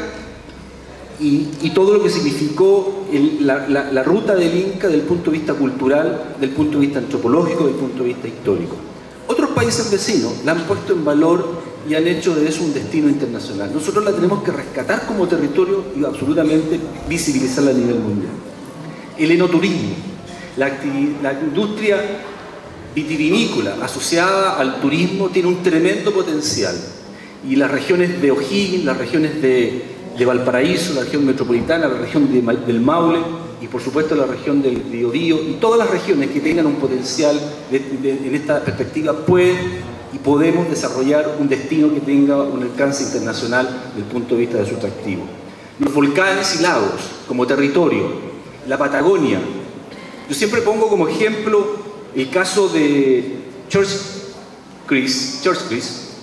y, y todo lo que significó el, la, la, la ruta del Inca desde el punto de vista cultural, del punto de vista antropológico, del punto de vista histórico. Otros países vecinos la han puesto en valor y han hecho de eso un destino internacional. Nosotros la tenemos que rescatar como territorio y absolutamente visibilizarla a nivel mundial. El enoturismo, la, la industria vitivinícola asociada al turismo tiene un tremendo potencial. Y las regiones de O'Higgins, las regiones de, de Valparaíso, la región metropolitana, la región de, del Maule y por supuesto la región del Biobío y todas las regiones que tengan un potencial de, de, en esta perspectiva pueden y podemos desarrollar un destino que tenga un alcance internacional desde el punto de vista de su atractivo. Los volcanes y lagos como territorio, la Patagonia. Yo siempre pongo como ejemplo el caso de Church Creek, Church Creek,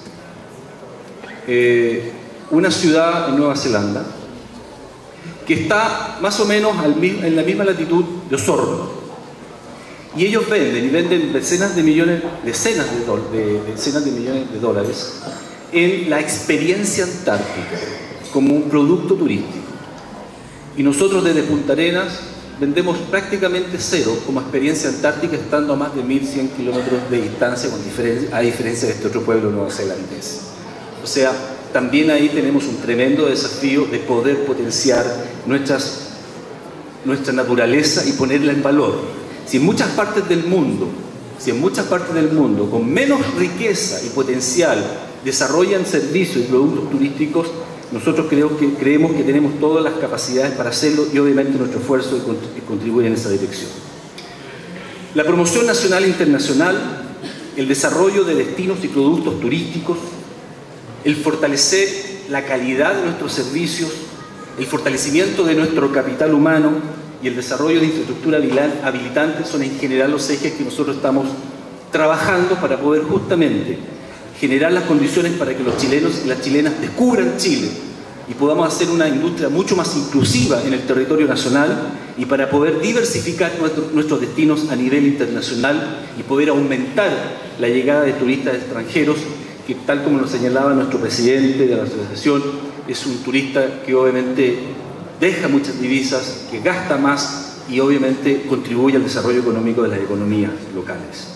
eh, una ciudad en Nueva Zelanda que está más o menos al, en la misma latitud de Osorno, y ellos venden y venden decenas de millones, decenas de, do, de, decenas de millones de dólares en la experiencia antártica como un producto turístico, y nosotros desde Punta Arenas vendemos prácticamente cero como experiencia antártica, estando a más de mil cien kilómetros de distancia, con diferencia, a diferencia de este otro pueblo neozelandés. O sea, también ahí tenemos un tremendo desafío de poder potenciar nuestras, nuestra naturaleza y ponerla en valor. Si en muchas partes del mundo, si en muchas partes del mundo con menos riqueza y potencial desarrollan servicios y productos turísticos, nosotros creo que, creemos que tenemos todas las capacidades para hacerlo y obviamente nuestro esfuerzo es contribuir en esa dirección. La promoción nacional e internacional, el desarrollo de destinos y productos turísticos, el fortalecer la calidad de nuestros servicios, el fortalecimiento de nuestro capital humano y el desarrollo de infraestructura habilitante son en general los ejes que nosotros estamos trabajando para poder justamente generar las condiciones para que los chilenos y las chilenas descubran Chile y podamos hacer una industria mucho más inclusiva en el territorio nacional y para poder diversificar nuestro, nuestros destinos a nivel internacional y poder aumentar la llegada de turistas extranjeros, que tal como lo señalaba nuestro presidente de la asociación, es un turista que obviamente deja muchas divisas, que gasta más y obviamente contribuye al desarrollo económico de las economías locales.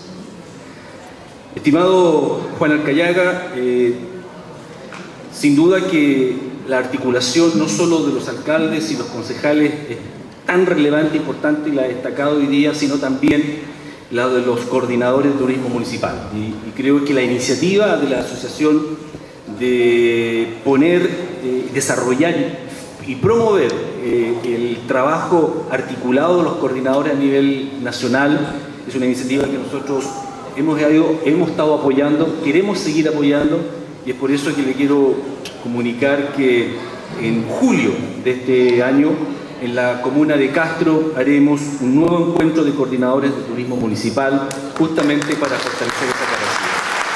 Estimado Juan Arcayaga, eh, sin duda que la articulación no solo de los alcaldes y los concejales es tan relevante e importante y la ha destacado hoy día, sino también la de los coordinadores de turismo municipal. Y, y creo que la iniciativa de la asociación de poner, eh, desarrollar y promover eh, el trabajo articulado de los coordinadores a nivel nacional es una iniciativa que nosotros hemos, hemos estado apoyando, queremos seguir apoyando, y es por eso que le quiero comunicar que en julio de este año en la comuna de Castro haremos un nuevo encuentro de coordinadores de turismo municipal justamente para fortalecer esa capacidad.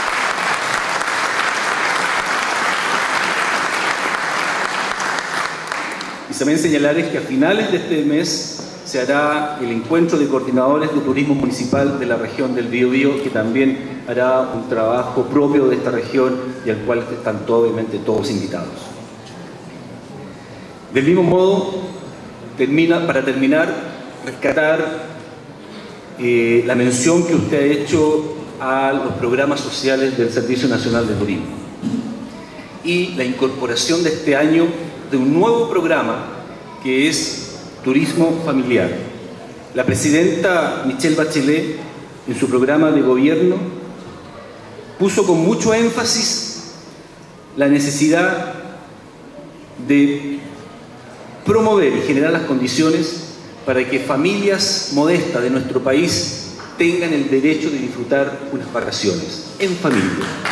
Y también señalarles que a finales de este mes se hará el encuentro de coordinadores de turismo municipal de la región del Biobío, que también hará un trabajo propio de esta región y al cual están todo, obviamente todos invitados. Del mismo modo, termina, para terminar, rescatar eh, la mención que usted ha hecho a los programas sociales del Servicio Nacional de Turismo y la incorporación de este año de un nuevo programa que es Turismo Familiar. La presidenta Michelle Bachelet, en su programa de gobierno, puso con mucho énfasis la necesidad de promover y generar las condiciones para que familias modestas de nuestro país tengan el derecho de disfrutar unas vacaciones en familia.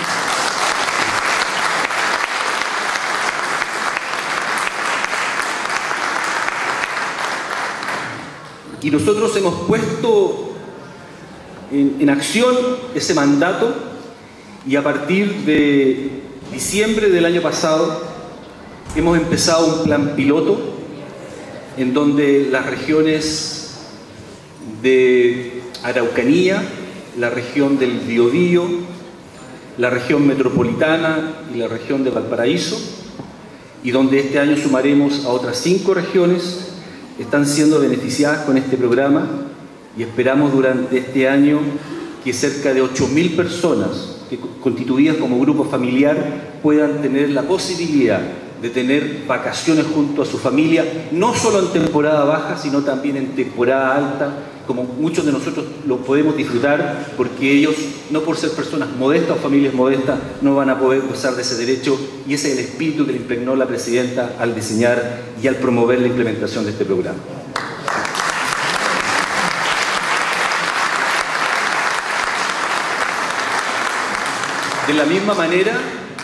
Y nosotros hemos puesto en, en acción ese mandato y a partir de diciembre del año pasado hemos empezado un plan piloto en donde las regiones de Araucanía, la región del Biobío, la región metropolitana y la región de Valparaíso, y donde este año sumaremos a otras cinco regiones, están siendo beneficiadas con este programa y esperamos durante este año que cerca de ocho mil personas que, constituidas como grupo familiar puedan tener la posibilidad de tener vacaciones junto a su familia, no solo en temporada baja, sino también en temporada alta, como muchos de nosotros lo podemos disfrutar, porque ellos, no por ser personas modestas o familias modestas, no van a poder gozar de ese derecho, y ese es el espíritu que le impregnó la presidenta al diseñar y al promover la implementación de este programa. De la misma manera,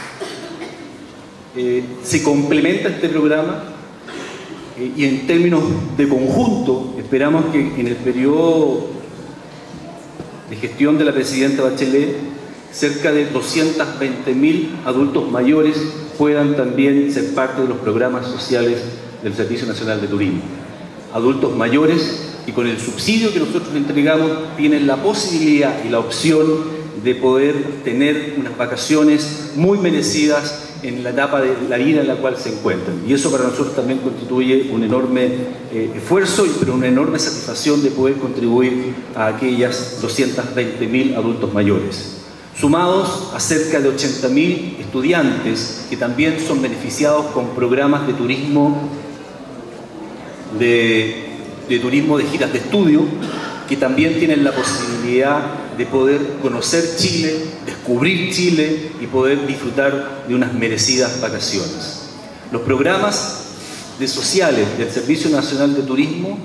Eh, se complementa este programa eh, y en términos de conjunto esperamos que en el periodo de gestión de la presidenta Bachelet cerca de doscientos veinte mil adultos mayores puedan también ser parte de los programas sociales del Servicio Nacional de Turismo. Adultos mayores que con el subsidio que nosotros entregamos tienen la posibilidad y la opción de poder tener unas vacaciones muy merecidas en la etapa de la vida en la cual se encuentran. Y eso para nosotros también constituye un enorme eh, esfuerzo, pero una enorme satisfacción de poder contribuir a aquellas doscientos veinte mil adultos mayores. Sumados a cerca de ochenta mil estudiantes que también son beneficiados con programas de turismo de, de turismo de giras de estudio, que también tienen la posibilidad de poder conocer Chile, descubrir Chile y poder disfrutar de unas merecidas vacaciones. Los programas de sociales del Servicio Nacional de Turismo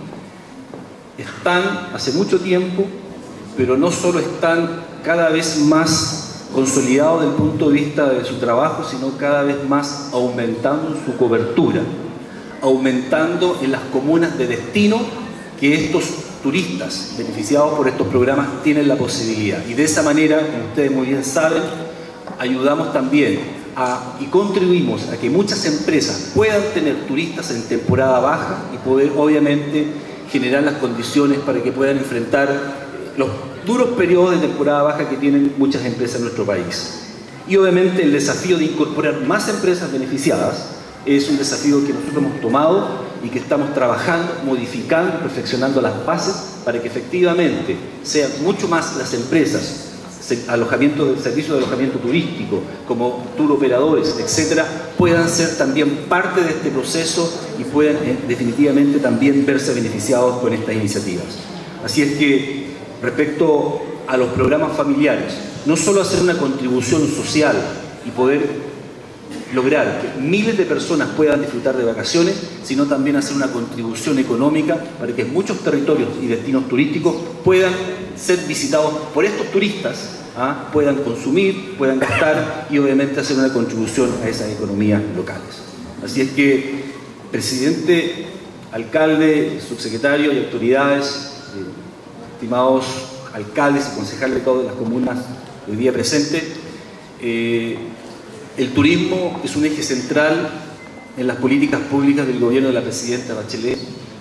están hace mucho tiempo, pero no solo están cada vez más consolidados desde el punto de vista de su trabajo, sino cada vez más aumentando su cobertura, aumentando en las comunas de destino que estos turistas beneficiados por estos programas tienen la posibilidad. Y de esa manera, como ustedes muy bien saben, ayudamos también a, y contribuimos a que muchas empresas puedan tener turistas en temporada baja y poder obviamente generar las condiciones para que puedan enfrentar los duros periodos de temporada baja que tienen muchas empresas en nuestro país. Y obviamente el desafío de incorporar más empresas beneficiadas es un desafío que nosotros hemos tomado y que estamos trabajando, modificando, perfeccionando las bases para que efectivamente sean mucho más las empresas, alojamiento del servicio de alojamiento turístico, como tour operadores, etcétera, puedan ser también parte de este proceso y puedan eh, definitivamente también verse beneficiados con estas iniciativas. Así es que respecto a los programas familiares, no solo hacer una contribución social y poder lograr que miles de personas puedan disfrutar de vacaciones, sino también hacer una contribución económica para que muchos territorios y destinos turísticos puedan ser visitados por estos turistas, ¿ah? puedan consumir, puedan gastar y obviamente hacer una contribución a esas economías locales. Así es que, presidente, alcalde, subsecretario y autoridades, eh, estimados alcaldes y concejales de todas las comunas hoy día presentes, eh, el turismo es un eje central en las políticas públicas del gobierno de la presidenta Bachelet.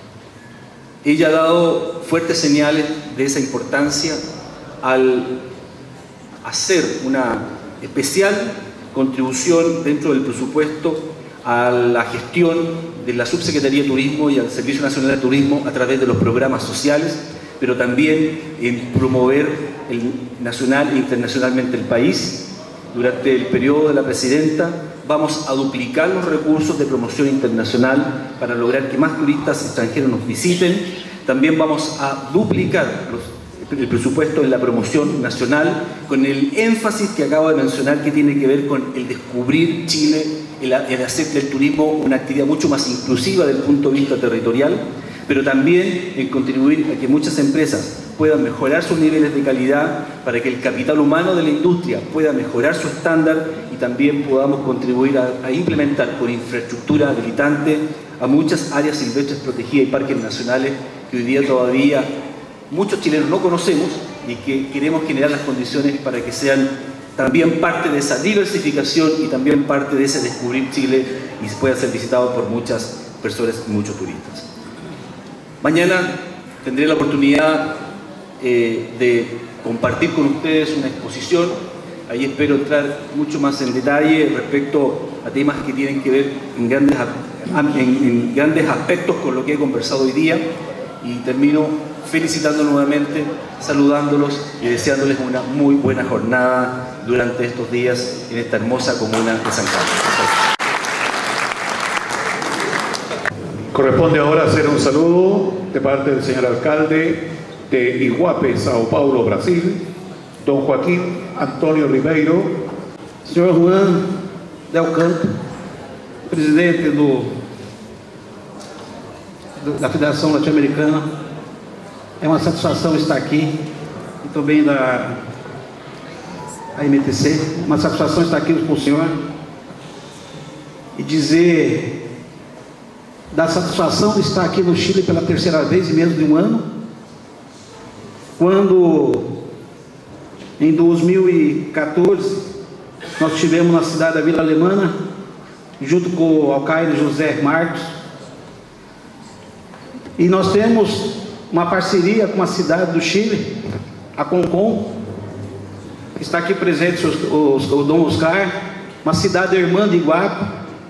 Ella ha dado fuertes señales de esa importancia al hacer una especial contribución dentro del presupuesto a la gestión de la Subsecretaría de Turismo y al Servicio Nacional de Turismo a través de los programas sociales, pero también en promover el, nacional e internacionalmente el país. Durante el periodo de la Presidenta vamos a duplicar los recursos de promoción internacional para lograr que más turistas extranjeros nos visiten. También vamos a duplicar los el presupuesto en la promoción nacional, con el énfasis que acabo de mencionar, que tiene que ver con el descubrir Chile, el, el hacer del turismo una actividad mucho más inclusiva desde el punto de vista territorial, pero también en contribuir a que muchas empresas puedan mejorar sus niveles de calidad, para que el capital humano de la industria pueda mejorar su estándar y también podamos contribuir a, a implementar con infraestructura habilitante a muchas áreas silvestres protegidas y parques nacionales que hoy día todavía muchos chilenos no conocemos y que queremos generar las condiciones para que sean también parte de esa diversificación y también parte de ese descubrir Chile y pueda ser visitado por muchas personas y muchos turistas. Mañana tendré la oportunidad eh, de compartir con ustedes una exposición. Ahí espero entrar mucho más en detalle respecto a temas que tienen que ver en grandes, en, en grandes aspectos con lo que he conversado hoy día, y termino felicitando nuevamente, saludándolos y deseándoles una muy buena jornada durante estos días en esta hermosa comuna de San Carlos. Corresponde ahora hacer un saludo de parte del señor alcalde de Iguape, Sao Paulo, Brasil, don Joaquín Antonio Ribeiro. Senhor Juan Del Campo, presidente do, do, da Federação Latino-Americana, é uma satisfação estar aqui, e também da A M T C, uma satisfação estar aqui com o senhor e dizer da satisfação de estar aqui no Chile pela terceira vez em menos de um ano, quando em dois mil e quatorze nós estivemos na cidade da Vila Alemana junto com o alcaide José Marcos, e nós temos uma parceria com a cidade do Chile, a Concon, que está aqui presente os, os, o Dom Oscar, uma cidade irmã de Iguape.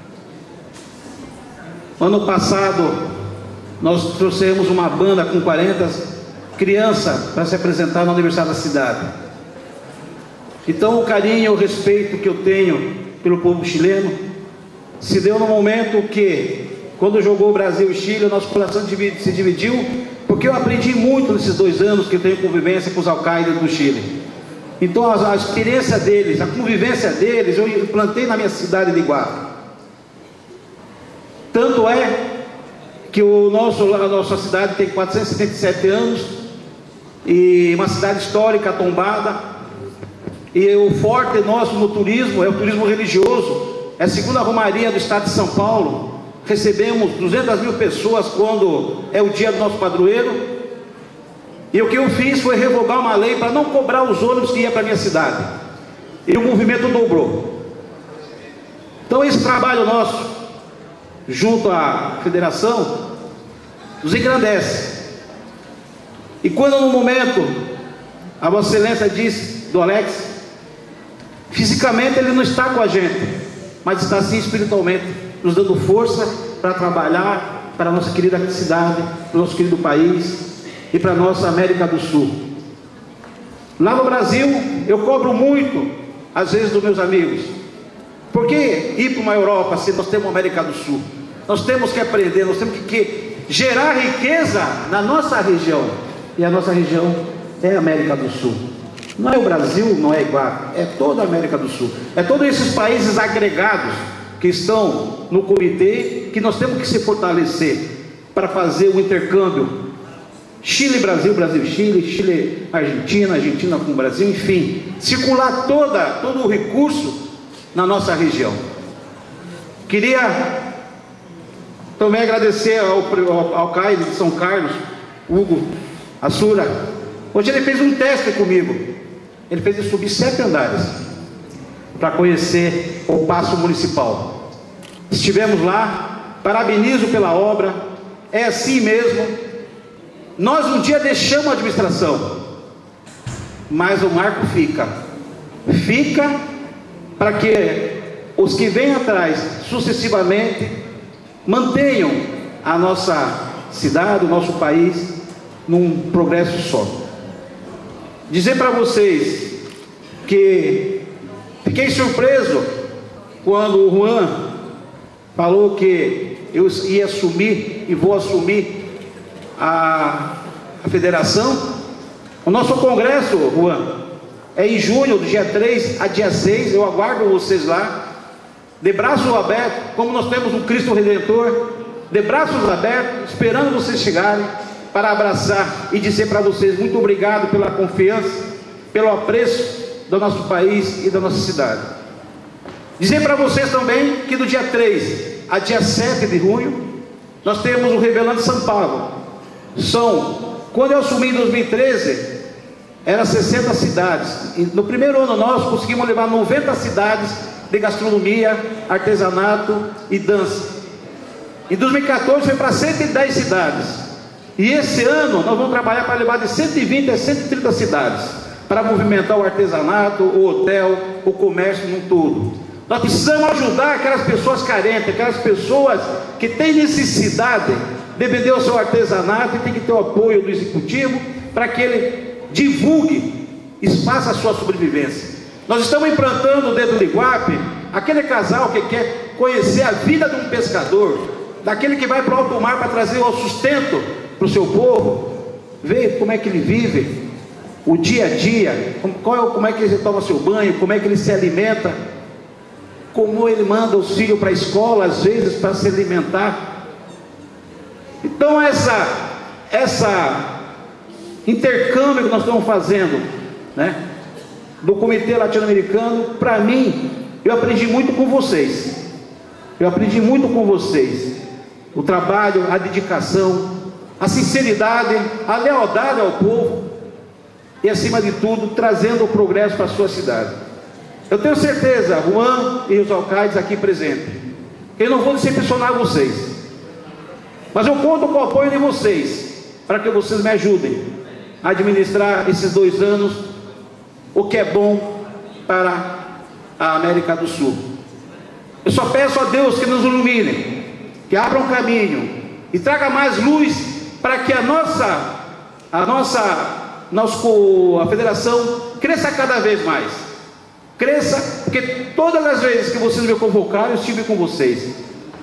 Ano passado nós trouxemos uma banda com quarenta crianças para se apresentar no aniversário da cidade. Então o carinho e o respeito que eu tenho pelo povo chileno se deu no momento que, quando jogou Brasil e Chile, o nosso coração se dividiu, porque eu aprendi muito nesses dois anos que eu tenho convivência com os alcaides do Chile. Então a, a experiência deles, a convivência deles, eu implantei na minha cidade de Iguape. Tanto é que o nosso, a nossa cidade tem quatrocentos e setenta e sete anos, e uma cidade histórica tombada, e o forte nosso no turismo é o turismo religioso. É a segunda romaria do estado de São Paulo. Recebemos duzentas mil pessoas quando é o dia do nosso padroeiro, e o que eu fiz foi revogar uma lei para não cobrar os ônibus que iam para a minha cidade, e o movimento dobrou. Então esse trabalho nosso junto à federação nos engrandece. E quando no momento a Vossa Excelência disse do Alex, fisicamente ele não está com a gente, mas está sim espiritualmente, nos dando força para trabalhar para a nossa querida cidade, para o nosso querido país e para a nossa América do Sul. Lá no Brasil eu cobro muito às vezes dos meus amigos: por que ir para uma Europa se nós temos uma América do Sul? Nós temos que aprender, nós temos que, que gerar riqueza na nossa região, e a nossa região é a América do Sul. Não é o Brasil, não é Iguape, é toda a América do Sul, é todos esses países agregados que estão no comitê, que nós temos que se fortalecer para fazer o intercâmbio Chile-Brasil, Brasil-Chile, Chile-Argentina, Argentina com o Brasil, enfim, circular toda, todo o recurso na nossa região. Queria também agradecer ao, ao, ao alcaide de São Carlos, Hugo Assura. Hoje ele fez um teste comigo, ele fez eu subir sete andares para conhecer o Paço Municipal. Estivemos lá, parabenizo pela obra, é assim mesmo. Nós um dia deixamos a administração, mas o marco fica, fica para que os que vêm atrás sucessivamente mantenham a nossa cidade, o nosso país num progresso só. Dizer para vocês que fiquei surpreso quando o Juan falou que eu ia assumir e vou assumir a, a federação. O nosso congresso, Juan, é em junho, do dia três a dia seis. Eu aguardo vocês lá, de braços abertos, como nós temos um Cristo Redentor, de braços abertos, esperando vocês chegarem para abraçar e dizer para vocês muito obrigado pela confiança, pelo apreço do nosso país e da nossa cidade. Dizer para vocês também que do dia três a dia sete de junho, nós temos o Revelando São Paulo. São, quando eu assumi em dois mil e treze, eram sessenta cidades. E no primeiro ano nós conseguimos levar noventa cidades de gastronomia, artesanato e dança. Em dois mil e quatorze foi para cento e dez cidades. E esse ano nós vamos trabalhar para levar de cento e vinte a cento e trinta cidades, para movimentar o artesanato, o hotel, o comércio num todo. Nós precisamos ajudar aquelas pessoas carentes, aquelas pessoas que têm necessidade de vender o seu artesanato e tem que ter o apoio do executivo para que ele divulgue e faça a sua sobrevivência. Nós estamos implantando dentro do Iguape aquele casal que quer conhecer a vida de um pescador, daquele que vai para o alto mar para trazer o sustento para o seu povo, ver como é que ele vive, o dia a dia, como, é, como é que ele toma seu banho, como é que ele se alimenta, como ele manda os filhos para a escola, às vezes, para se alimentar. Então essa, essa intercâmbio que nós estamos fazendo, né, do Comitê Latino-Americano, para mim, eu aprendi muito com vocês. Eu aprendi muito com vocês. O trabalho, a dedicação, a sinceridade, a lealdade ao povo e, acima de tudo, trazendo o progresso para a sua cidade. Eu tenho certeza, Juan e os alcaldes aqui presentes, que eu não vou decepcionar vocês, mas eu conto com o apoio de vocês, para que vocês me ajudem a administrar esses dois anos, o que é bom para a América do Sul. Eu só peço a Deus que nos ilumine, que abra um caminho e traga mais luz para que a nossa, a nossa, nosso, a federação cresça cada vez mais. Cresça, porque todas as vezes que vocês me convocaram, eu estive com vocês.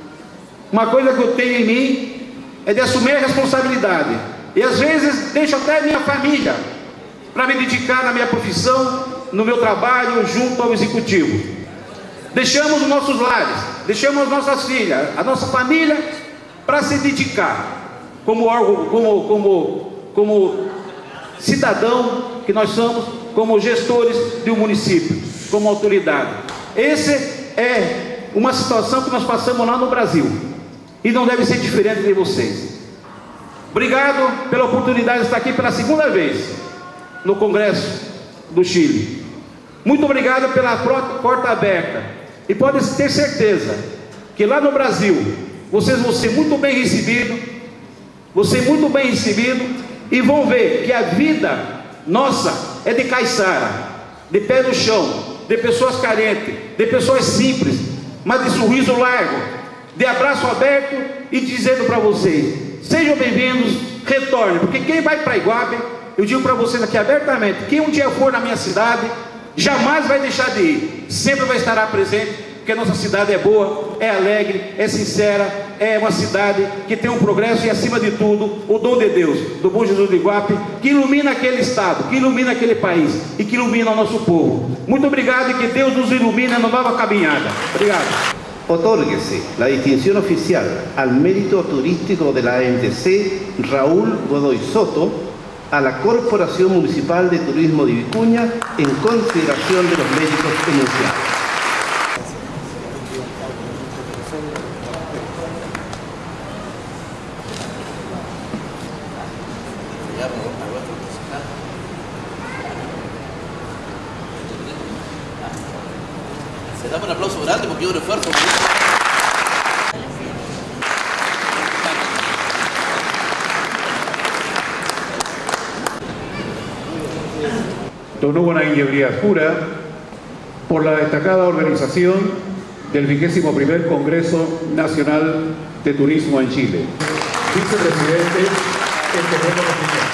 Uma coisa que eu tenho em mim é de assumir a responsabilidade. E às vezes deixo até a minha família para me dedicar na minha profissão, no meu trabalho, junto ao executivo. Deixamos os nossos lares, deixamos as nossas filhas, a nossa família, para se dedicar como órgão, como, como, como cidadão que nós somos, como gestores de um município, como autoridade. Essa é uma situação que nós passamos lá no Brasil e não deve ser diferente de vocês. Obrigado pela oportunidade de estar aqui pela segunda vez no Congresso do Chile. Muito obrigado pela porta aberta. E pode ter certeza que lá no Brasil vocês vão ser muito bem recebidos, vão ser muito bem recebidos e vão ver que a vida nossa é de caiçara, de pé no chão, de pessoas carentes, de pessoas simples, mas de sorriso largo, de abraço aberto e dizendo para vocês: sejam bem-vindos, retornem, porque quem vai para Iguape, eu digo para vocês aqui abertamente, quem um dia for na minha cidade, jamais vai deixar de ir, sempre vai estar presente, porque a nossa cidade é boa, é alegre, é sincera, é uma cidade que tem um progresso e, acima de tudo, o dom de Deus, do bom Jesus do Iguape, que ilumina aquele estado, que ilumina aquele país e que ilumina o nosso povo. Muito obrigado e que Deus nos ilumine na nova caminhada. Obrigado. Otórguese la distinción oficial al mérito turístico de la A M T C Raúl Godoy Soto a la Corporación Municipal de Turismo de Vicuña en consideración de los méritos enunciados. Se da un aplauso grande porque es un esfuerzo. Don Hugo Naguibría Jura, por la destacada organización del vigésimo primer Congreso Nacional de Turismo en Chile. Vicepresidente, el terreno oficial.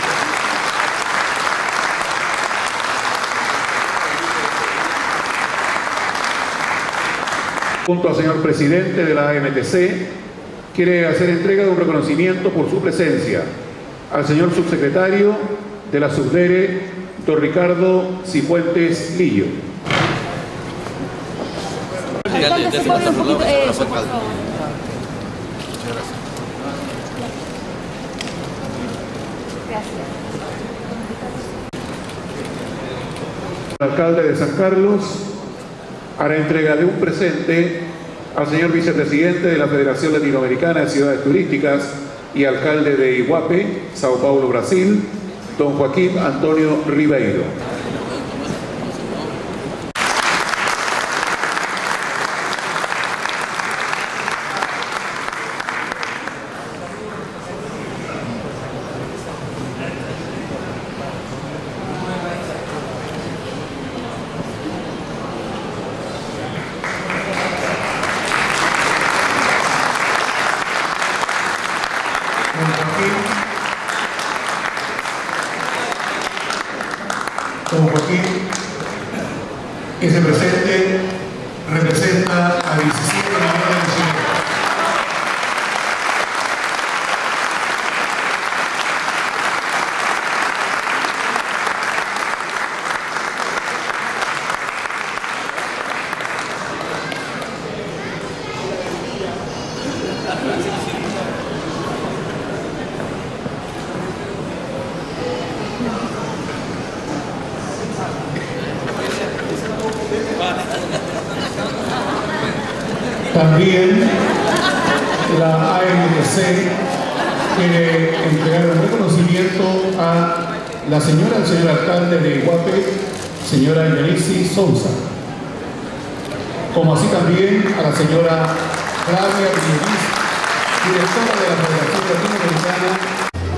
Junto al señor presidente de la A M T C, quiere hacer entrega de un reconocimiento por su presencia al señor subsecretario de la Subdere, don Ricardo Cifuentes Lillo. Alcalde, se mueve un poquito eso, por favor. El alcalde de San Carlos hará entrega de un presente al señor vicepresidente de la Federación Latinoamericana de Ciudades Turísticas y alcalde de Iguape, Sao Paulo, Brasil, don Joaquín Antonio Ribeiro. Don Joaquín, ese presente representa a diecisiete millones de chilenos. También la A M T C quiere entregar un reconocimiento a la señora, el señor alcalde de Iguape, señora Yanisi Sousa, como así también a la señora Flavia Briones, directora de la Federación Latinoamericana.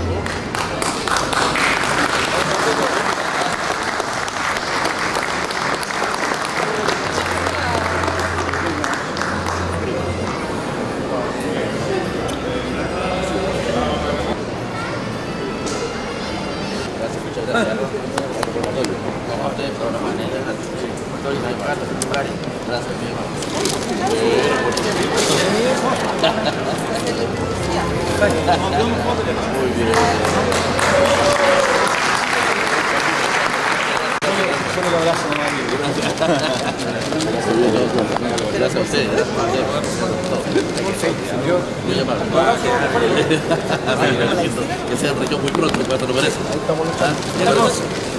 Gracias a ustedes, gracias a ustedes. Que sea región muy pronto, cuando lo merece.